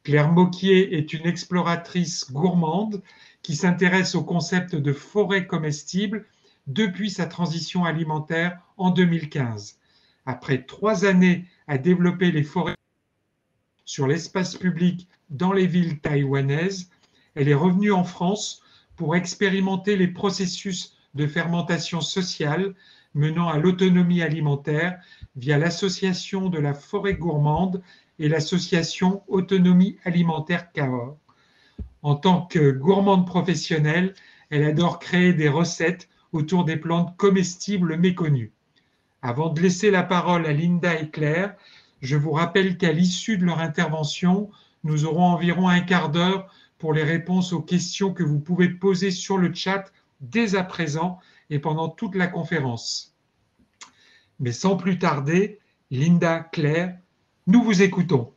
Claire Moquier est une exploratrice gourmande qui s'intéresse au concept de forêt comestible depuis sa transition alimentaire en 2015. Après 3 années à développer les forêts sur l'espace public dans les villes taïwanaises, elle est revenue en France pour expérimenter les processus de fermentation sociale menant à l'autonomie alimentaire via l'association de la forêt gourmande et l'association Autonomie alimentaire Cahors. En tant que gourmande professionnelle, elle adore créer des recettes autour des plantes comestibles méconnues. Avant de laisser la parole à Linda et Claire, je vous rappelle qu'à l'issue de leur intervention, nous aurons environ un quart d'heure pour les réponses aux questions que vous pouvez poser sur le chat dès à présent et pendant toute la conférence. Mais sans plus tarder, Linda, Claire, nous vous écoutons.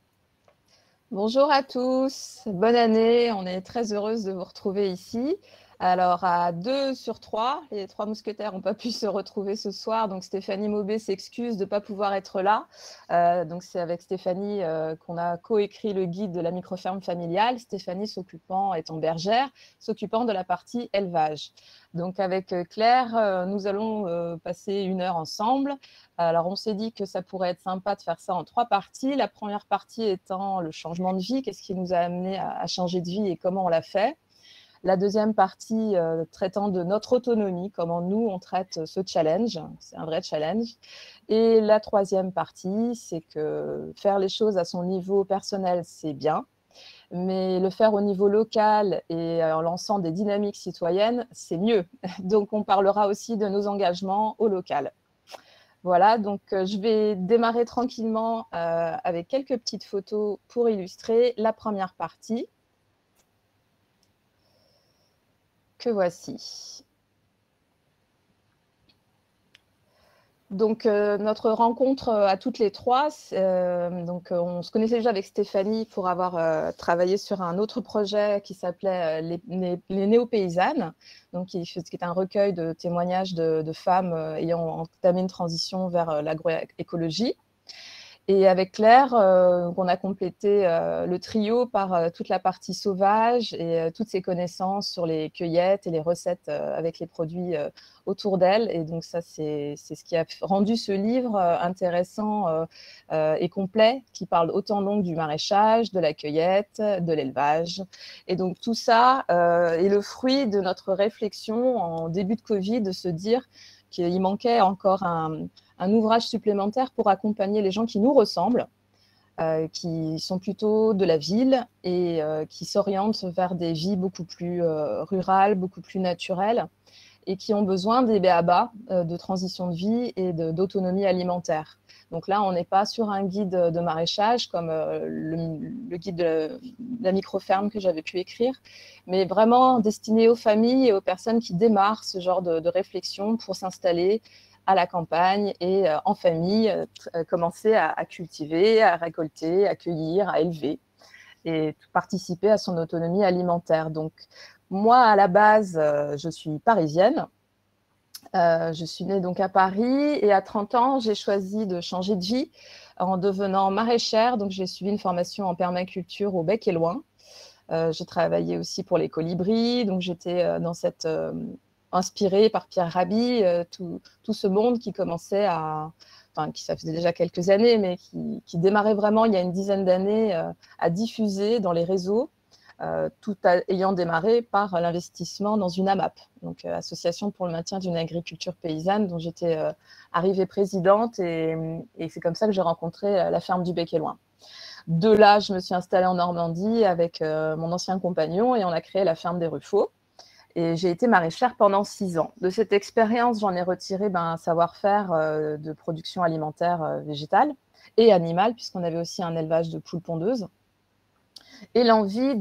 Bonjour à tous, bonne année, on est très heureuse de vous retrouver ici. Alors à 2 sur 3, les 3 mousquetaires n'ont pas pu se retrouver ce soir, donc Stéphanie Maubé s'excuse de ne pas pouvoir être là. Donc c'est avec Stéphanie qu'on a coécrit le guide de la microferme familiale, Stéphanie étant bergère, s'occupant de la partie élevage. Donc avec Claire, nous allons passer 1 heure ensemble. Alors on s'est dit que ça pourrait être sympa de faire ça en 3 parties. La première partie étant le changement de vie, qu'est-ce qui nous a amené à changer de vie et comment on l'a fait. La deuxième partie traitant de notre autonomie, comment nous, on traite ce challenge. C'est un vrai challenge. Et la troisième partie, c'est que faire les choses à son niveau personnel, c'est bien. Mais le faire au niveau local et en lançant des dynamiques citoyennes, c'est mieux. Donc, on parlera aussi de nos engagements au local. Voilà, donc je vais démarrer tranquillement avec quelques petites photos pour illustrer la première partie. Que voici. Donc, notre rencontre à toutes les 3, on se connaissait déjà avec Stéphanie pour avoir travaillé sur un autre projet qui s'appelait les néo-paysannes, donc qui est un recueil de témoignages de femmes ayant entamé une transition vers l'agroécologie. Et avec Claire, on a complété le trio par toute la partie sauvage et toutes ses connaissances sur les cueillettes et les recettes avec les produits autour d'elle. Et donc ça, c'est ce qui a rendu ce livre intéressant et complet, qui parle autant donc du maraîchage, de la cueillette, de l'élevage. Et donc tout ça est le fruit de notre réflexion en début de Covid, de se dire qu'il manquait encore un ouvrage supplémentaire pour accompagner les gens qui nous ressemblent, qui sont plutôt de la ville et qui s'orientent vers des vies beaucoup plus rurales, beaucoup plus naturelles et qui ont besoin des b.a.-ba de transition de vie et d'autonomie alimentaire. Donc là, on n'est pas sur un guide de maraîchage comme le guide de la microferme que j'avais pu écrire, mais vraiment destiné aux familles et aux personnes qui démarrent ce genre de réflexion pour s'installer à la campagne et en famille, commencer à cultiver, à récolter, à cueillir, à élever et participer à son autonomie alimentaire. Donc, moi, à la base, je suis parisienne. Je suis née donc à Paris et à 30 ans, j'ai choisi de changer de vie en devenant maraîchère. Donc, j'ai suivi une formation en permaculture au Bec et Loing. J'ai travaillé aussi pour les colibris. Donc, j'étais dans cette inspirée par Pierre Rabhi, tout ce monde qui commençait ça faisait déjà quelques années, mais qui démarrait vraiment il y a une dizaine d'années à diffuser dans les réseaux, tout ayant démarré par l'investissement dans une AMAP, donc Association pour le maintien d'une agriculture paysanne, dont j'étais arrivée présidente, et c'est comme ça que j'ai rencontré la ferme du Bec et Loing. De là, je me suis installée en Normandie avec mon ancien compagnon et on a créé la ferme des Ruffaux. Et j'ai été maraîchère pendant 6 ans. De cette expérience, j'en ai retiré un savoir-faire de production alimentaire végétale et animale, puisqu'on avait aussi un élevage de poules pondeuses. Et l'envie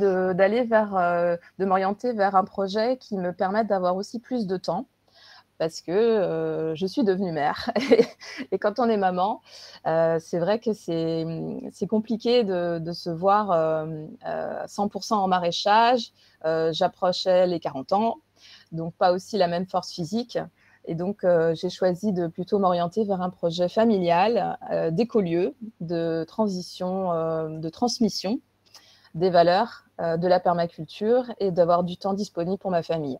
de m'orienter vers un projet qui me permette d'avoir aussi plus de temps, parce que je suis devenue mère. Et quand on est maman, c'est vrai que c'est compliqué de se voir 100% en maraîchage. J'approchais les 40 ans, donc pas aussi la même force physique. Et donc, j'ai choisi de plutôt m'orienter vers un projet familial, d'écolieu, de transition, de transmission. des valeurs, de la permaculture et d'avoir du temps disponible pour ma famille.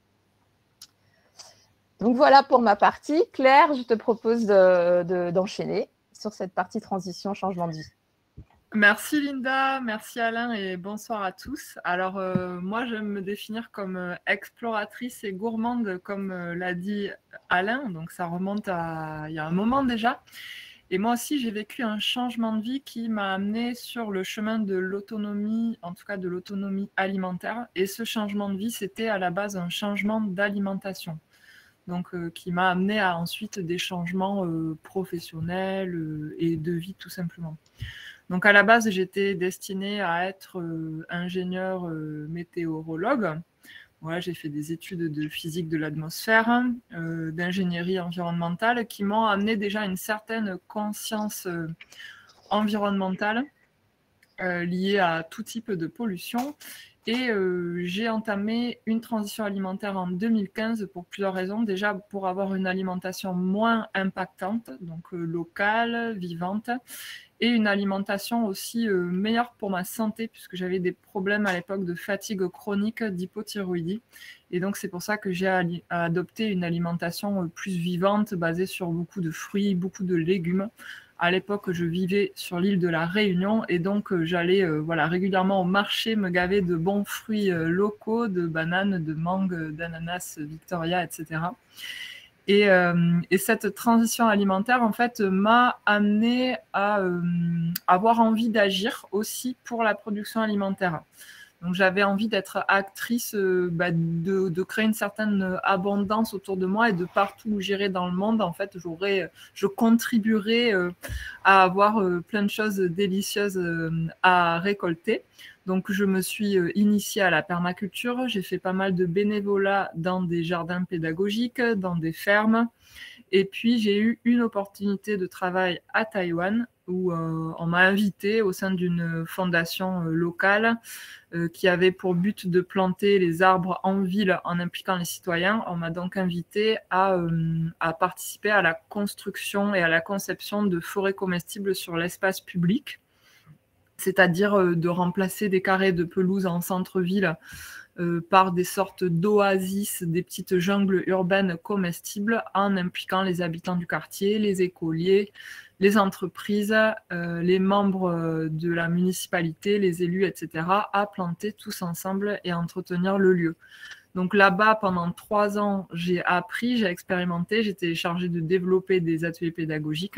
Donc voilà pour ma partie. Claire, je te propose d'enchaîner sur cette partie transition, changement de vie. Merci Linda, merci Alain et bonsoir à tous. Alors moi j'aime me définir comme exploratrice et gourmande comme l'a dit Alain, donc ça remonte à il y a un moment déjà. Et moi aussi j'ai vécu un changement de vie qui m'a amené sur le chemin de l'autonomie, en tout cas de l'autonomie alimentaire. Et ce changement de vie c'était à la base un changement d'alimentation. Donc, qui m'a amené à ensuite des changements professionnels et de vie tout simplement. Donc à la base, j'étais destinée à être ingénieure météorologue. Voilà, j'ai fait des études de physique de l'atmosphère, d'ingénierie environnementale qui m'ont amené déjà une certaine conscience environnementale liée à tout type de pollution. Et j'ai entamé une transition alimentaire en 2015 pour plusieurs raisons. Déjà, pour avoir une alimentation moins impactante, donc locale, vivante, et une alimentation aussi meilleure pour ma santé, puisque j'avais des problèmes à l'époque de fatigue chronique, d'hypothyroïdie. Et donc, c'est pour ça que j'ai adopté une alimentation plus vivante, basée sur beaucoup de fruits, beaucoup de légumes. À l'époque, je vivais sur l'île de la Réunion et donc j'allais régulièrement au marché me gaver de bons fruits locaux, de bananes, de mangues, d'ananas, Victoria, etc. Et cette transition alimentaire, en fait, m'a amenée à avoir envie d'agir aussi pour la production alimentaire. Donc, j'avais envie d'être actrice, de créer une certaine abondance autour de moi et de partout où j'irai dans le monde, en fait, je contribuerai à avoir plein de choses délicieuses à récolter. Donc, je me suis initiée à la permaculture. J'ai fait pas mal de bénévolat dans des jardins pédagogiques, dans des fermes. Et puis, j'ai eu une opportunité de travail à Taïwan où on m'a invitée au sein d'une fondation locale qui avait pour but de planter les arbres en ville en impliquant les citoyens. On m'a donc invitée à participer à la construction et à la conception de forêts comestibles sur l'espace public, c'est-à-dire de remplacer des carrés de pelouse en centre-ville par des sortes d'oasis, des petites jungles urbaines comestibles en impliquant les habitants du quartier, les écoliers, les entreprises, les membres de la municipalité, les élus, etc., à planter tous ensemble et à entretenir le lieu. Donc là-bas, pendant 3 ans, j'ai appris, j'ai expérimenté, j'étais chargée de développer des ateliers pédagogiques.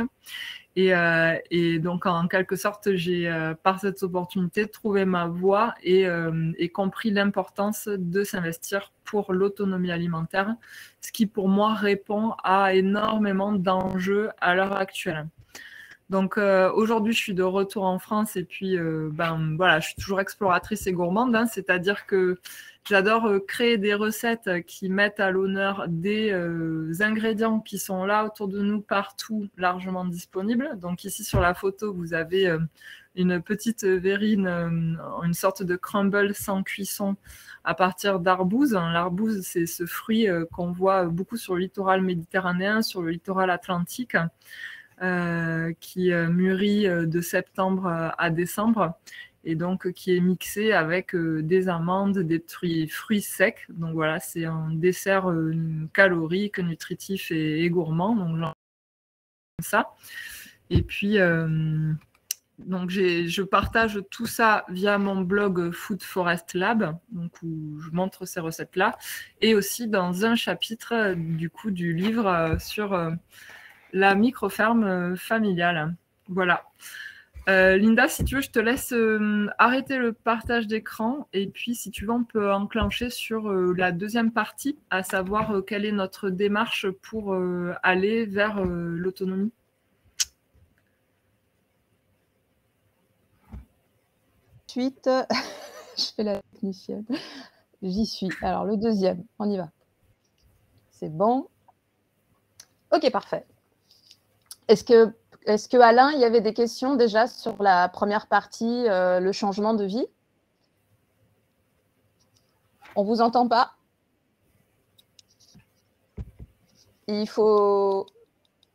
Et donc, en quelque sorte, j'ai, par cette opportunité, trouvé ma voie et compris l'importance de s'investir pour l'autonomie alimentaire, ce qui, pour moi, répond à énormément d'enjeux à l'heure actuelle. Donc, aujourd'hui, je suis de retour en France et puis, je suis toujours exploratrice et gourmande, hein, c'est-à-dire que j'adore créer des recettes qui mettent à l'honneur des ingrédients qui sont là autour de nous partout, largement disponibles. Donc ici sur la photo, vous avez une petite verrine, une sorte de crumble sans cuisson à partir d'arbouze. L'arbouze, c'est ce fruit qu'on voit beaucoup sur le littoral méditerranéen, sur le littoral atlantique, qui mûrit de septembre à décembre. Et donc qui est mixé avec des amandes, des fruits secs. Donc voilà, c'est un dessert calorique, nutritif et gourmand. Donc j'en ça. Et puis donc je partage tout ça via mon blog Food Forest Lab, donc où je montre ces recettes-là, et aussi dans un chapitre du livre sur la microferme familiale. Voilà. Linda, si tu veux, je te laisse arrêter le partage d'écran et puis si tu veux, on peut enclencher sur la deuxième partie, à savoir quelle est notre démarche pour aller vers l'autonomie. Ensuite, je fais la technicienne. J'y suis. Alors, le deuxième, on y va. C'est bon. Ok, parfait. Est-ce que Alain, il y avait des questions déjà sur la première partie, le changement de vie? On ne vous entend pas? Il faut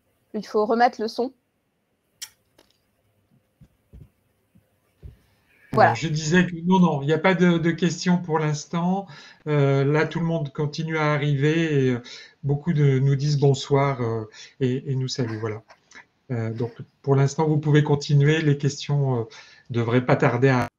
remettre le son. Alors, Voilà. je disais que non, il n'y a pas de questions pour l'instant. Là, tout le monde continue à arriver et beaucoup nous disent bonsoir et nous saluent. Voilà. Donc, pour l'instant, vous pouvez continuer. Les questions devraient pas tarder à.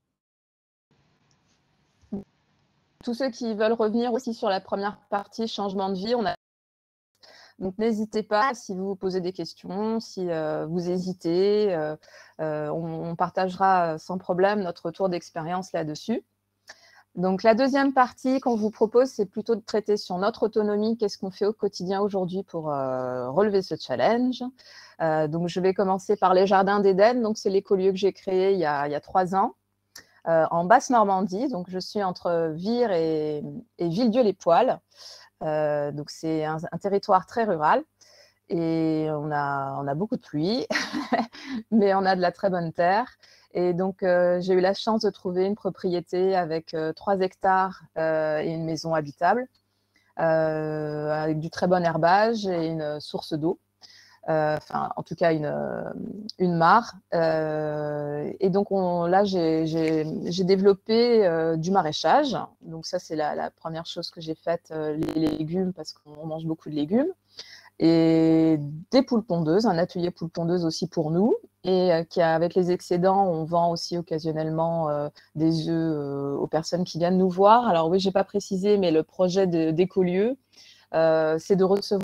Tous ceux qui veulent revenir aussi sur la première partie, changement de vie, donc n'hésitez pas si vous vous posez des questions, si vous hésitez, on partagera sans problème notre retour d'expérience là-dessus. Donc la deuxième partie qu'on vous propose, c'est plutôt de traiter sur notre autonomie, qu'est-ce qu'on fait au quotidien aujourd'hui pour relever ce challenge. Donc je vais commencer par les Jardins d'Éden, donc c'est l'écolieu que j'ai créé il y a 3 ans. En Basse-Normandie, donc je suis entre Vire et Villedieu-les-Poêles. Donc c'est un territoire très rural et on a beaucoup de pluie, mais on a de la très bonne terre. Et donc j'ai eu la chance de trouver une propriété avec 3 hectares et une maison habitable, avec du très bon herbage et une source d'eau. Enfin, en tout cas une mare. Et donc là, j'ai développé du maraîchage. Donc ça, c'est la première chose que j'ai faite, les légumes, parce qu'on mange beaucoup de légumes. Et des poules pondeuses, un atelier poules pondeuses aussi pour nous. Et avec les excédents, on vend aussi occasionnellement des œufs aux personnes qui viennent nous voir. Alors oui, je n'ai pas précisé, mais le projet d'écolieu, c'est de recevoir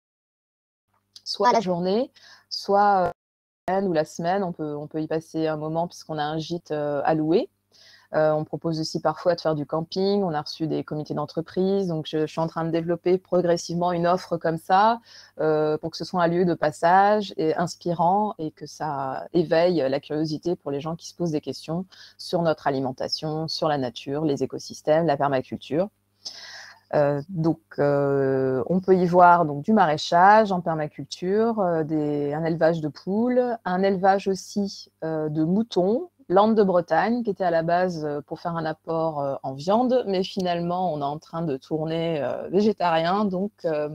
soit la journée, soit ou la semaine. On peut y passer un moment puisqu'on a un gîte à louer. On propose aussi parfois de faire du camping. On a reçu des comités d'entreprise. Donc, je suis en train de développer progressivement une offre comme ça pour que ce soit un lieu de passage et inspirant et que ça éveille la curiosité pour les gens qui se posent des questions sur notre alimentation, sur la nature, les écosystèmes, la permaculture. Donc, on peut y voir donc, du maraîchage en permaculture, un élevage de poules, un élevage aussi de moutons, Landes de Bretagne, qui était à la base pour faire un apport en viande, mais finalement, on est en train de tourner végétarien, donc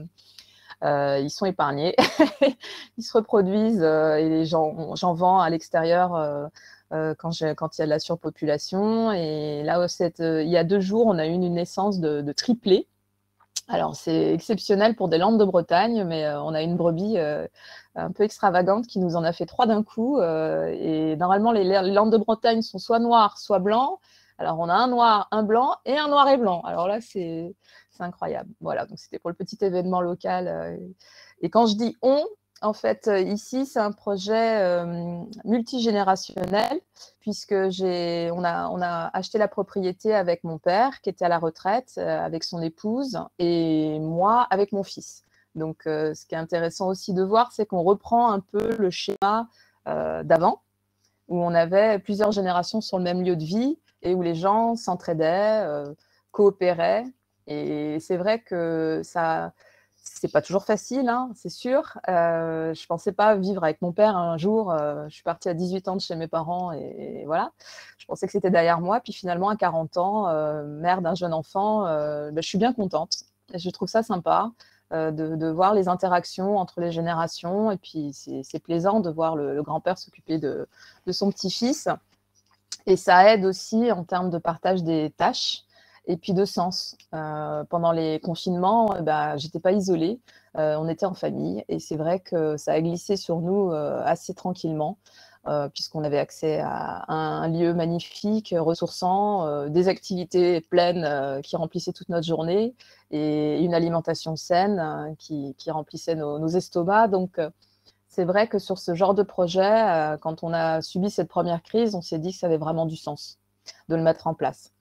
ils sont épargnés. Ils se reproduisent et j'en vends à l'extérieur quand il y a de la surpopulation. Et là, il y a 2 jours, on a eu une naissance de triplés. Alors, c'est exceptionnel pour des Landes de Bretagne, mais on a une brebis un peu extravagante qui nous en a fait 3 d'un coup. Et normalement, les Landes de Bretagne sont soit noires, soit blancs. Alors, on a un noir, un blanc et un noir et blanc. Alors là, c'est incroyable. Voilà, donc c'était pour le petit événement local. Et quand je dis on, en fait, ici, c'est un projet multigénérationnel, puisque on a acheté la propriété avec mon père, qui était à la retraite, avec son épouse, et moi, avec mon fils. Donc, ce qui est intéressant aussi de voir, c'est qu'on reprend un peu le schéma d'avant, où on avait plusieurs générations sur le même lieu de vie, et où les gens s'entraidaient, coopéraient. Et c'est vrai que ça... C'est pas toujours facile, hein, c'est sûr. Je pensais pas vivre avec mon père un jour. Je suis partie à 18 ans de chez mes parents et voilà. Je pensais que c'était derrière moi. Puis finalement, à 40 ans, mère d'un jeune enfant, je suis bien contente. Et je trouve ça sympa de voir les interactions entre les générations. Et puis, c'est plaisant de voir le grand-père s'occuper de son petit-fils. Et ça aide aussi en termes de partage des tâches. Et puis de sens. Pendant les confinements, j'étais pas isolée, on était en famille et c'est vrai que ça a glissé sur nous assez tranquillement puisqu'on avait accès à un lieu magnifique, ressourçant, des activités pleines qui remplissaient toute notre journée et une alimentation saine qui remplissait nos estomacs. Donc c'est vrai que sur ce genre de projet, quand on a subi cette première crise, on s'est dit que ça avait vraiment du sens de le mettre en place.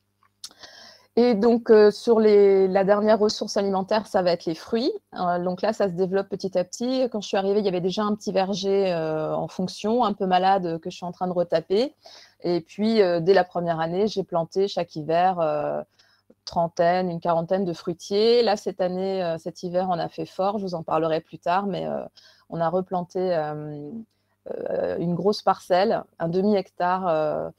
Et donc, sur la dernière ressource alimentaire, ça va être les fruits. Donc là, ça se développe petit à petit. Quand je suis arrivée, il y avait déjà un petit verger en fonction, un peu malade, que je suis en train de retaper. Et puis, dès la première année, j'ai planté chaque hiver une quarantaine de fruitiers. Là, cette année, cet hiver, on a fait fort. Je vous en parlerai plus tard, mais on a replanté une grosse parcelle, un demi-hectare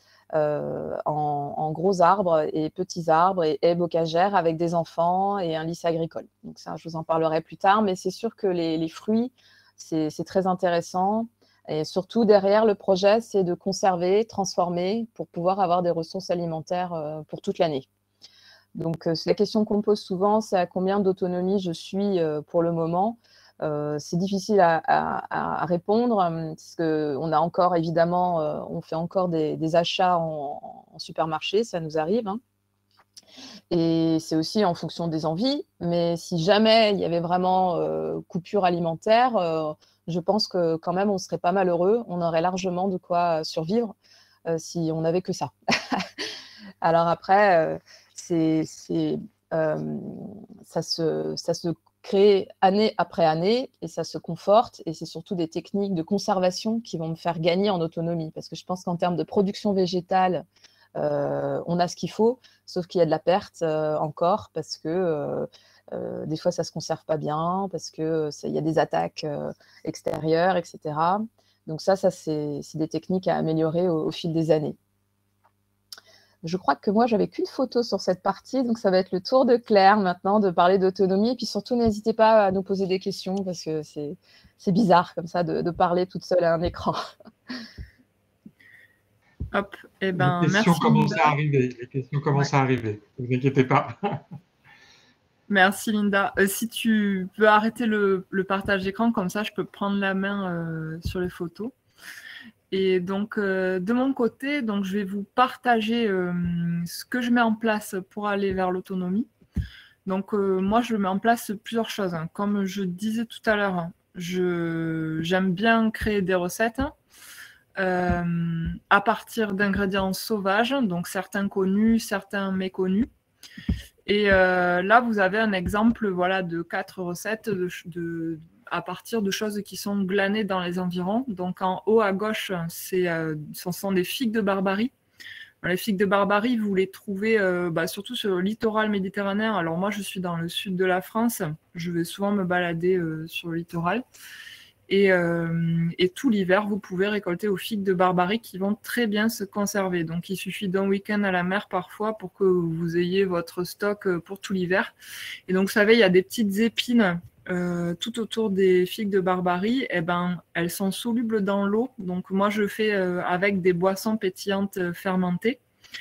en gros arbres et petits arbres et haies bocagères avec des enfants et un lycée agricole. Donc ça, je vous en parlerai plus tard, mais c'est sûr que les fruits, c'est très intéressant. Et surtout, derrière, le projet, c'est de conserver, transformer pour pouvoir avoir des ressources alimentaires pour toute l'année. Donc, la question qu'on me pose souvent, c'est à combien d'autonomie je suis pour le moment. C'est difficile à répondre, parce qu'on a encore, évidemment, on fait encore des achats en supermarché, ça nous arrive, hein. Et c'est aussi en fonction des envies. Mais si jamais il y avait vraiment coupure alimentaire, je pense que quand même, on serait pas malheureux. On aurait largement de quoi survivre si on n'avait que ça. Alors après, ça se crée année après année et ça se conforte. Et c'est surtout des techniques de conservation qui vont me faire gagner en autonomie. Parce que je pense qu'en termes de production végétale, on a ce qu'il faut, sauf qu'il y a de la perte encore parce que des fois ça se conserve pas bien, parce que il y a des attaques extérieures, etc. Donc ça c'est des techniques à améliorer au fil des années. Je crois que moi j'avais qu'une photo sur cette partie, donc ça va être le tour de Claire maintenant de parler d'autonomie. Et puis surtout n'hésitez pas à nous poser des questions parce que c'est bizarre comme ça de parler toute seule à un écran. Hop, et ben, les questions merci, commencent Linda. à arriver. Les questions commencent à arriver. Ne vous inquiétez pas. Merci, Linda. Si tu peux arrêter le partage d'écran, comme ça, je peux prendre la main sur les photos. Et donc, de mon côté, donc, je vais vous partager ce que je mets en place pour aller vers l'autonomie. Donc, moi, je mets en place plusieurs choses, hein. Comme je disais tout à l'heure, j'aime bien créer des recettes à partir d'ingrédients sauvages, donc certains connus, certains méconnus. Et là, vous avez un exemple, voilà, de 4 recettes à partir de choses qui sont glanées dans les environs. Donc en haut à gauche, ce sont des figues de Barbarie. Les figues de Barbarie, vous les trouvez surtout sur le littoral méditerranéen. Alors moi, je suis dans le sud de la France. Je vais souvent me balader sur le littoral. Et tout l'hiver, vous pouvez récolter aux figues de Barbarie qui vont très bien se conserver. Donc, il suffit d'un week-end à la mer parfois pour que vous ayez votre stock pour tout l'hiver. Et donc, vous savez, il y a des petites épines tout autour des figues de Barbarie. Eh ben, elles sont solubles dans l'eau. Donc, moi, je fais avec des boissons pétillantes fermentées.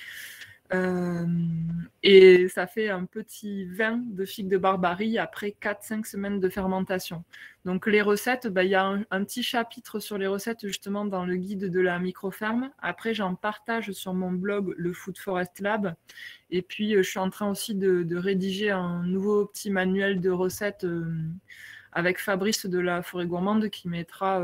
Et ça fait un petit vin de figues de Barbarie après 4-5 semaines de fermentation. Donc les recettes, il y a un petit chapitre sur les recettes justement dans le guide de la microferme. Après, j'en partage sur mon blog, le Food Forest Lab. Et puis, je suis en train aussi de rédiger un nouveau petit manuel de recettes avec Fabrice de la Forêt Gourmande qui mettra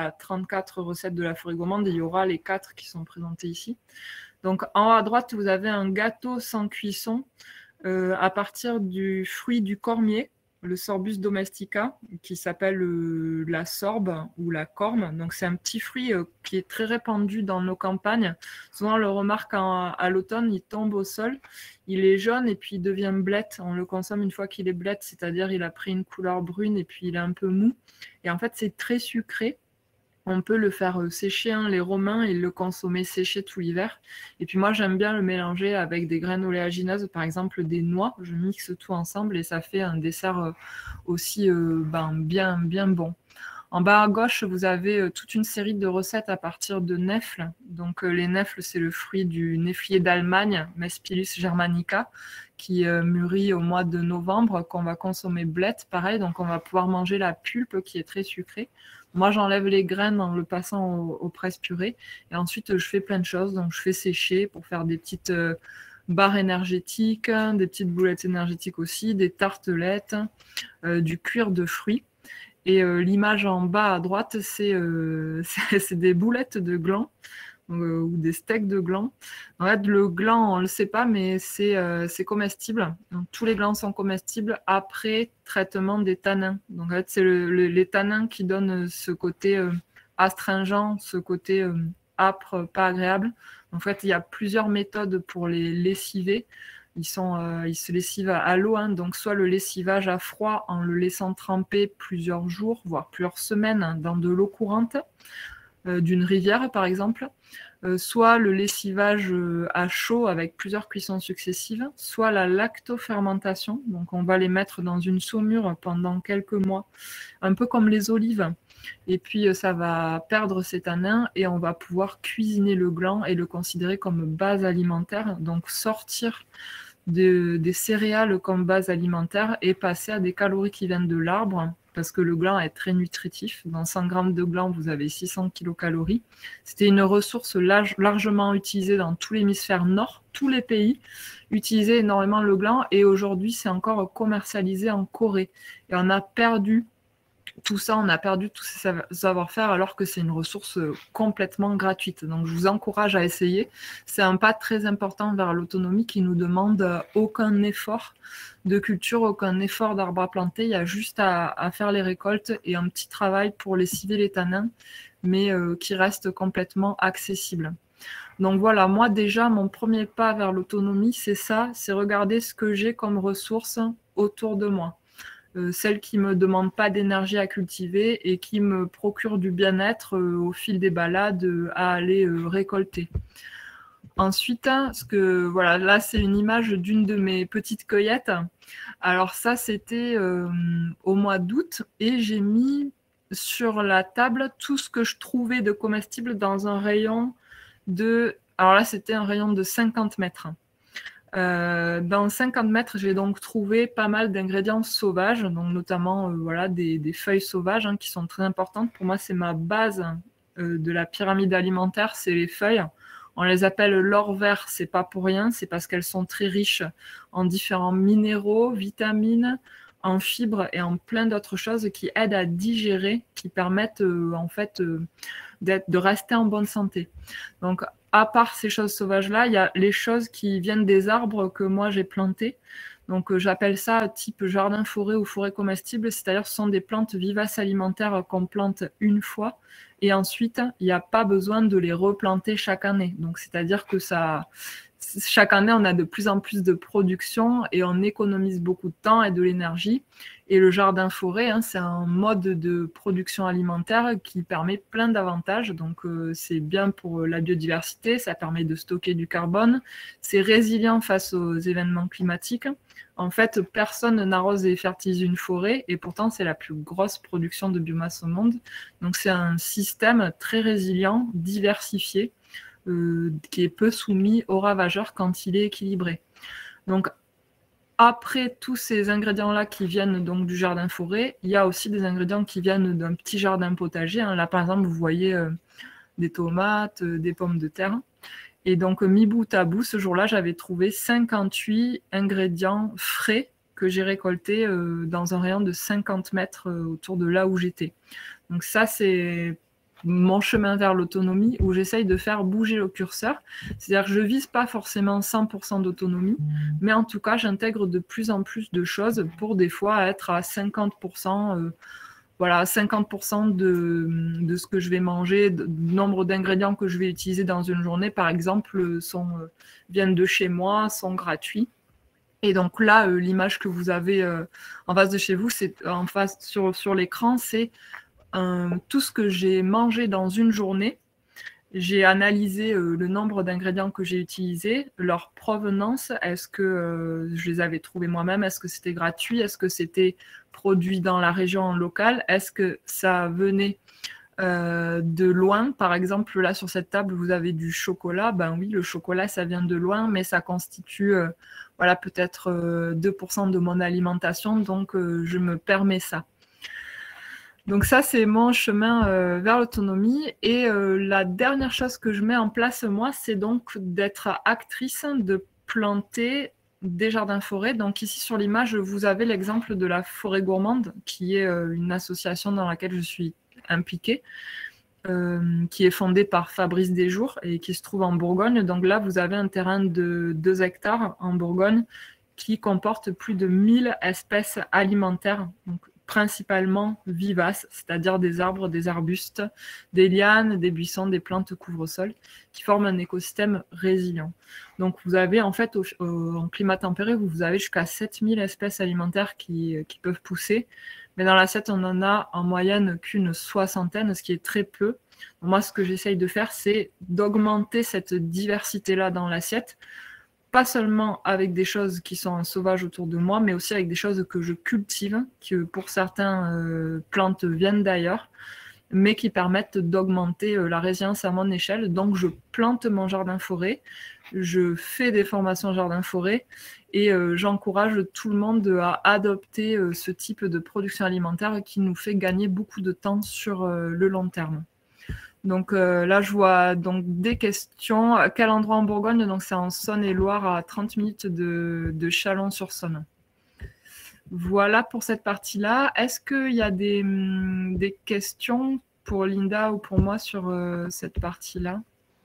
34 recettes de la Forêt Gourmande. Et il y aura les 4 qui sont présentées ici. Donc, en haut à droite, vous avez un gâteau sans cuisson à partir du fruit du cormier, le Sorbus domestica, qui s'appelle la sorbe ou la corme. Donc, c'est un petit fruit qui est très répandu dans nos campagnes. Souvent, on le remarque à l'automne, il tombe au sol. Il est jaune et puis il devient blette. On le consomme une fois qu'il est blette, c'est-à-dire il a pris une couleur brune et puis il est un peu mou. Et en fait, c'est très sucré. On peut le faire sécher, hein, les Romains, et le consommer séché tout l'hiver. Et puis moi, j'aime bien le mélanger avec des graines oléagineuses, par exemple des noix. Je mixe tout ensemble et ça fait un dessert aussi bien bon. En bas à gauche, vous avez toute une série de recettes à partir de nèfles. Donc les nèfles, c'est le fruit du néflier d'Allemagne, Mespilus germanica, qui mûrit au mois de novembre, qu'on va consommer blette, pareil. Donc on va pouvoir manger la pulpe qui est très sucrée. Moi, j'enlève les graines en le passant au presse-purée. Et ensuite, je fais plein de choses. Donc, je fais sécher pour faire des petites barres énergétiques, des petites boulettes énergétiques aussi, des tartelettes, du cuir de fruits. Et l'image en bas à droite, c'est des boulettes de gland ou des steaks de gland. En fait, le gland, on ne le sait pas, mais c'est comestible. Donc, tous les glands sont comestibles après traitement des tanins. Donc, en fait, c'est les tanins qui donnent ce côté astringent, ce côté âpre, pas agréable. En fait, il y a plusieurs méthodes pour les lessiver. Ils se lessivent à l'eau, hein, donc soit le lessivage à froid en le laissant tremper plusieurs jours, voire plusieurs semaines dans de l'eau courante, d'une rivière par exemple, soit le lessivage à chaud avec plusieurs cuissons successives, soit la lactofermentation, donc on va les mettre dans une saumure pendant quelques mois, un peu comme les olives. et puis ça va perdre ses tanins et on va pouvoir cuisiner le gland et le considérer comme base alimentaire, donc sortir des céréales comme base alimentaire et passer à des calories qui viennent de l'arbre, parce que le gland est très nutritif. Dans 100 grammes de gland, vous avez 600 kilocalories. C'était une ressource largement utilisée dans tout l'hémisphère nord, tous les pays utilisaient énormément le gland, et aujourd'hui, c'est encore commercialisé en Corée. Et on a perdu tout ça, on a perdu tous ces savoir-faire, alors que c'est une ressource complètement gratuite. Donc, je vous encourage à essayer. C'est un pas très important vers l'autonomie qui nous demande aucun effort de culture, aucun effort d'arbre à planter. Il y a juste à faire les récoltes et un petit travail pour lessiver les tanins, mais qui reste complètement accessible. Donc voilà, moi déjà, mon premier pas vers l'autonomie, c'est ça, c'est regarder ce que j'ai comme ressources autour de moi. Celles qui ne me demandent pas d'énergie à cultiver et qui me procurent du bien-être au fil des balades à aller récolter. Ensuite, voilà, là c'est une image d'une de mes petites cueillettes. Alors ça, c'était au mois d'août, et j'ai mis sur la table tout ce que je trouvais de comestible dans un rayon de... Alors là, c'était un rayon de 50 mètres. Dans 50 mètres, j'ai donc trouvé pas mal d'ingrédients sauvages, donc notamment voilà, des feuilles sauvages qui sont très importantes. Pour moi, c'est ma base de la pyramide alimentaire, c'est les feuilles. On les appelle l'or vert, c'est pas pour rien, c'est parce qu'elles sont très riches en différents minéraux, vitamines, en fibres et en plein d'autres choses qui aident à digérer, qui permettent en fait de rester en bonne santé. Donc, à part ces choses sauvages-là, il y a les choses qui viennent des arbres que moi j'ai plantés. Donc, j'appelle ça type jardin-forêt ou forêt comestible, c'est-à-dire ce sont des plantes vivaces alimentaires qu'on plante une fois, et ensuite, il n'y a pas besoin de les replanter chaque année. Donc, c'est-à-dire que chaque année, on a de plus en plus de production et on économise beaucoup de temps et de l'énergie. Et le jardin-forêt, c'est un mode de production alimentaire qui permet plein d'avantages. Donc, c'est bien pour la biodiversité, ça permet de stocker du carbone, c'est résilient face aux événements climatiques. En fait, personne n'arrose et fertilise une forêt, et pourtant, c'est la plus grosse production de biomasse au monde. Donc, c'est un système très résilient, diversifié, qui est peu soumis aux ravageurs quand il est équilibré. Donc, après tous ces ingrédients-là qui viennent donc du jardin-forêt, il y a aussi des ingrédients qui viennent d'un petit jardin potager. Là, par exemple, vous voyez des tomates, des pommes de terre. Et donc, mi bout à bout, ce jour-là, j'avais trouvé 58 ingrédients frais que j'ai récoltés dans un rayon de 50 mètres autour de là où j'étais. Donc ça, c'est mon chemin vers l'autonomie, où j'essaye de faire bouger le curseur. C'est-à-dire que je ne vise pas forcément 100% d'autonomie, mais en tout cas, j'intègre de plus en plus de choses pour des fois être à 50%, voilà, 50% de ce que je vais manger, du nombre d'ingrédients que je vais utiliser dans une journée, par exemple, viennent de chez moi, sont gratuits. Et donc là, l'image que vous avez en face de chez vous, c'est en face sur l'écran, c'est tout ce que j'ai mangé dans une journée. J'ai analysé le nombre d'ingrédients que j'ai utilisés, leur provenance, est-ce que je les avais trouvés moi-même, est-ce que c'était gratuit, est-ce que c'était produit dans la région locale, est-ce que ça venait de loin. Par exemple, là sur cette table, vous avez du chocolat. Ben oui, le chocolat, ça vient de loin, mais ça constitue voilà, peut-être 2% de mon alimentation, donc je me permets ça. Donc ça, c'est mon chemin vers l'autonomie. Et la dernière chose que je mets en place, moi, c'est donc d'être actrice, de planter des jardins-forêts. Donc ici, sur l'image, vous avez l'exemple de la Forêt Gourmande, qui est une association dans laquelle je suis impliquée, qui est fondée par Fabrice Desjours et qui se trouve en Bourgogne. Donc là, vous avez un terrain de 2 hectares en Bourgogne qui comporte plus de 1000 espèces alimentaires, donc principalement vivaces, c'est-à-dire des arbres, des arbustes, des lianes, des buissons, des plantes couvre-sol, qui forment un écosystème résilient. Donc vous avez en fait, en climat tempéré, vous avez jusqu'à 7000 espèces alimentaires qui peuvent pousser, mais dans l'assiette, on n'en a en moyenne qu'une soixantaine, ce qui est très peu. Moi, ce que j'essaye de faire, c'est d'augmenter cette diversité-là dans l'assiette, pas seulement avec des choses qui sont sauvages autour de moi, mais aussi avec des choses que je cultive, qui pour certaines plantes viennent d'ailleurs. mais qui permettent d'augmenter la résilience à mon échelle. Donc, je plante mon jardin-forêt, je fais des formations jardin-forêt et j'encourage tout le monde à adopter ce type de production alimentaire qui nous fait gagner beaucoup de temps sur le long terme. Donc là, je vois donc des questions. À quel endroit en Bourgogne? Donc c'est en Saône-et-Loire, à 30 minutes de Chalon-sur-Saône. Voilà pour cette partie-là. Est-ce qu'il y a des questions pour Linda ou pour moi sur cette partie-là?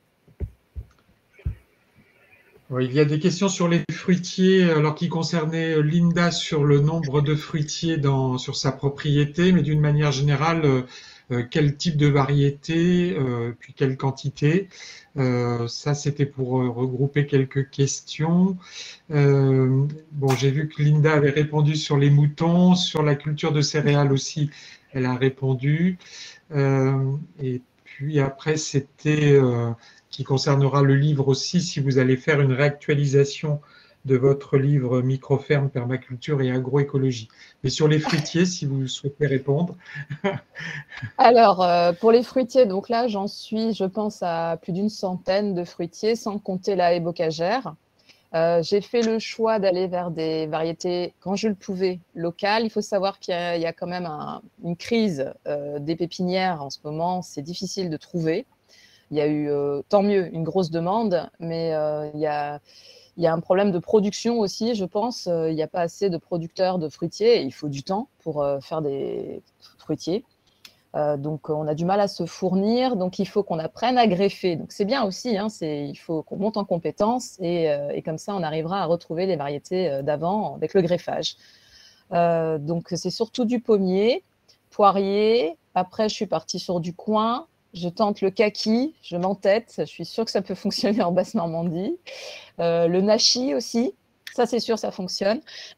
Oui, il y a des questions sur les fruitiers, alors qui concernaient Linda sur le nombre de fruitiers sur sa propriété, mais d'une manière générale, quel type de variété, puis quelle quantité. Ça, c'était pour regrouper quelques questions. Bon, j'ai vu que Linda avait répondu sur les moutons, sur la culture de céréales aussi, elle a répondu. Et puis après, c'était qui concernera le livre aussi, si vous allez faire une réactualisation de votre livre Microferme, permaculture et agroécologie. Mais sur les fruitiers, si vous souhaitez répondre. Alors, pour les fruitiers, donc là, j'en suis, je pense, à plus d'une centaine de fruitiers, sans compter la haie bocagère. J'ai fait le choix d'aller vers des variétés, quand je le pouvais, locales. Il faut savoir qu'il y a quand même une crise des pépinières en ce moment. C'est difficile de trouver. Il y a eu, tant mieux, une grosse demande, mais il y a un problème de production aussi, je pense. Il n'y a pas assez de producteurs de fruitiers et il faut du temps pour faire des fruitiers. Donc, on a du mal à se fournir. Donc, il faut qu'on apprenne à greffer. Donc, c'est bien aussi. Hein, il faut qu'on monte en compétences et comme ça, on arrivera à retrouver les variétés d'avant avec le greffage. Donc, c'est surtout du pommier, poirier. Après, je suis partie sur du coin. Je tente le kaki, je m'entête. Je suis sûre que ça peut fonctionner en Basse-Normandie. Le nashi aussi. Ça, c'est sûr, ça fonctionne.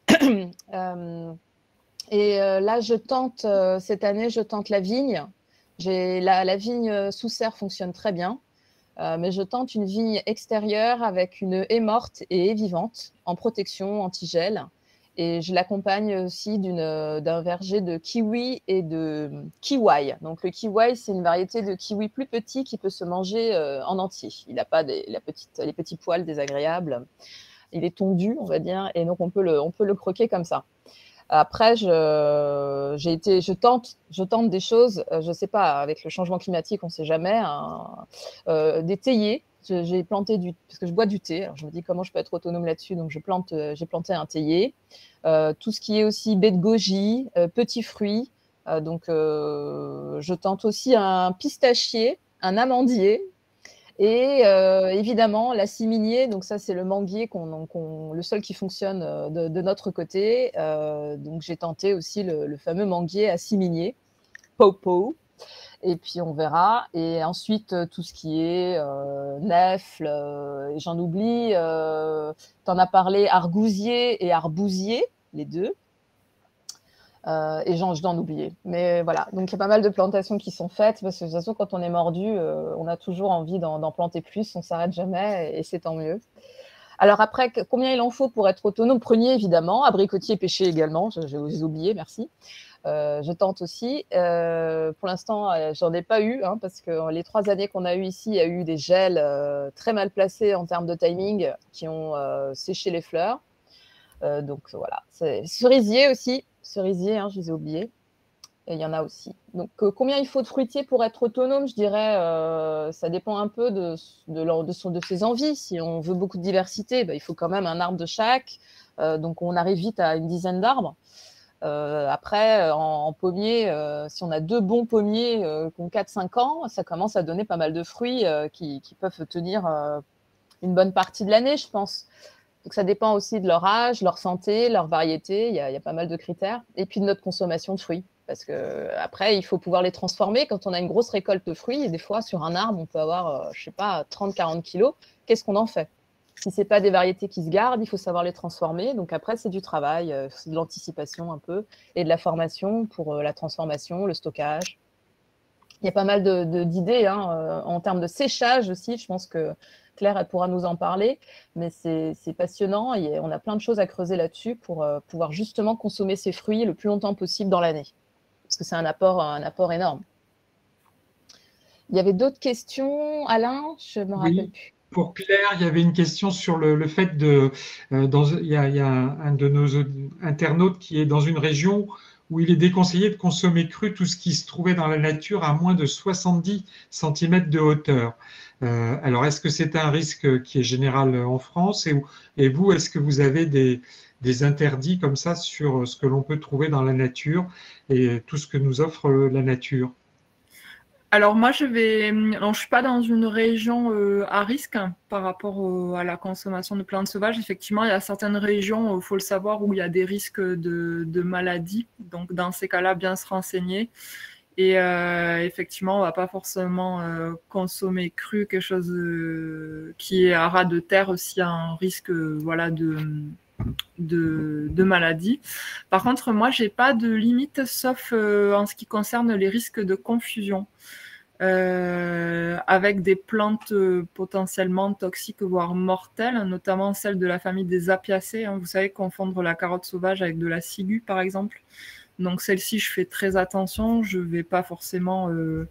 Là, cette année, je tente la vigne. La vigne sous serre fonctionne très bien, mais je tente une vigne extérieure avec une haie morte et haie vivante en protection anti-gel. Et je l'accompagne aussi d'un verger de kiwi et de kiwai. Donc le kiwai, c'est une variété de kiwi plus petit qui peut se manger en entier. Il n'a pas les petits poils désagréables. Il est tondu, on va dire, et donc on peut le croquer comme ça. Après, je tente des choses, je ne sais pas, avec le changement climatique, on ne sait jamais, des théiers. J'ai planté parce que je bois du thé, alors je me dis comment je peux être autonome là-dessus, donc j'ai planté un théier. Tout ce qui est aussi baie de goji, petits fruits. Donc, je tente aussi un pistachier, un amandier. Et évidemment, la siminier, donc ça, c'est le manguier, le seul qui fonctionne de notre côté. Donc, j'ai tenté aussi le fameux manguier à siminier, Popo. Et puis, on verra. Et ensuite, tout ce qui est nèfle, et j'en oublie. Tu en as parlé, argousier et arbousier, les deux. Et je dois en oublier. Mais voilà, donc il y a pas mal de plantations qui sont faites, parce que de toute façon, quand on est mordu, on a toujours envie d'en planter plus, on ne s'arrête jamais, et c'est tant mieux. Alors après, combien il en faut pour être autonome? Prunier, évidemment, abricotier, pêcher également, j'ai oublié, merci. Je tente aussi. Pour l'instant, j'en ai pas eu, hein, parce que les 3 années qu'on a eues ici, il y a eu des gels très mal placés en termes de timing qui ont séché les fleurs. Donc voilà, cerisier aussi. Cerisier, hein, je les ai oubliés. Et il y en a aussi. Donc, combien il faut de fruitiers pour être autonome? Je dirais, ça dépend un peu de ses envies. Si on veut beaucoup de diversité, il faut quand même un arbre de chaque. Donc, on arrive vite à une dizaine d'arbres. Après, en pommier, si on a 2 bons pommiers qui ont 4-5 ans, ça commence à donner pas mal de fruits qui peuvent tenir une bonne partie de l'année, je pense. Donc, ça dépend aussi de leur âge, leur santé, leur variété. Il y a pas mal de critères. Et puis de notre consommation de fruits. Parce qu'après, il faut pouvoir les transformer. Quand on a une grosse récolte de fruits, et des fois, sur un arbre, on peut avoir, je ne sais pas, 30-40 kilos. Qu'est-ce qu'on en fait? Si ce n'est pas des variétés qui se gardent, il faut savoir les transformer. Donc après, c'est du travail, c'est de l'anticipation un peu, et de la formation pour la transformation, le stockage. Il y a pas mal d'idées hein, en termes de séchage aussi. Je pense que Claire, elle pourra nous en parler, mais c'est passionnant et on a plein de choses à creuser là-dessus pour pouvoir justement consommer ces fruits le plus longtemps possible dans l'année, parce que c'est un apport énorme. Il y avait d'autres questions, Alain? Je ne me rappelle Oui, plus. pour Claire, il y avait une question sur le fait de... il y a un de nos internautes qui est dans une région où il est déconseillé de consommer cru tout ce qui se trouvait dans la nature à moins de 70 centimètres de hauteur. Alors, est-ce que c'est un risque qui est général en France et vous, est-ce que vous avez des interdits comme ça sur ce que l'on peut trouver dans la nature et tout ce que nous offre la nature? Alors moi, je suis pas dans une région à risque hein, par rapport à la consommation de plantes sauvages. Effectivement, il y a certaines régions, il faut le savoir, où il y a des risques de maladies. Donc dans ces cas-là, bien se renseigner. Et effectivement, on va pas forcément consommer cru quelque chose qui est à ras de terre s'il y a un risque voilà, de maladie. Par contre, moi, j'ai pas de limite, sauf en ce qui concerne les risques de confusion. Avec des plantes potentiellement toxiques, voire mortelles, notamment celles de la famille des apiacées. Hein. Vous savez, confondre la carotte sauvage avec de la ciguë, par exemple. Donc celle-ci, je fais très attention. Je ne vais pas forcément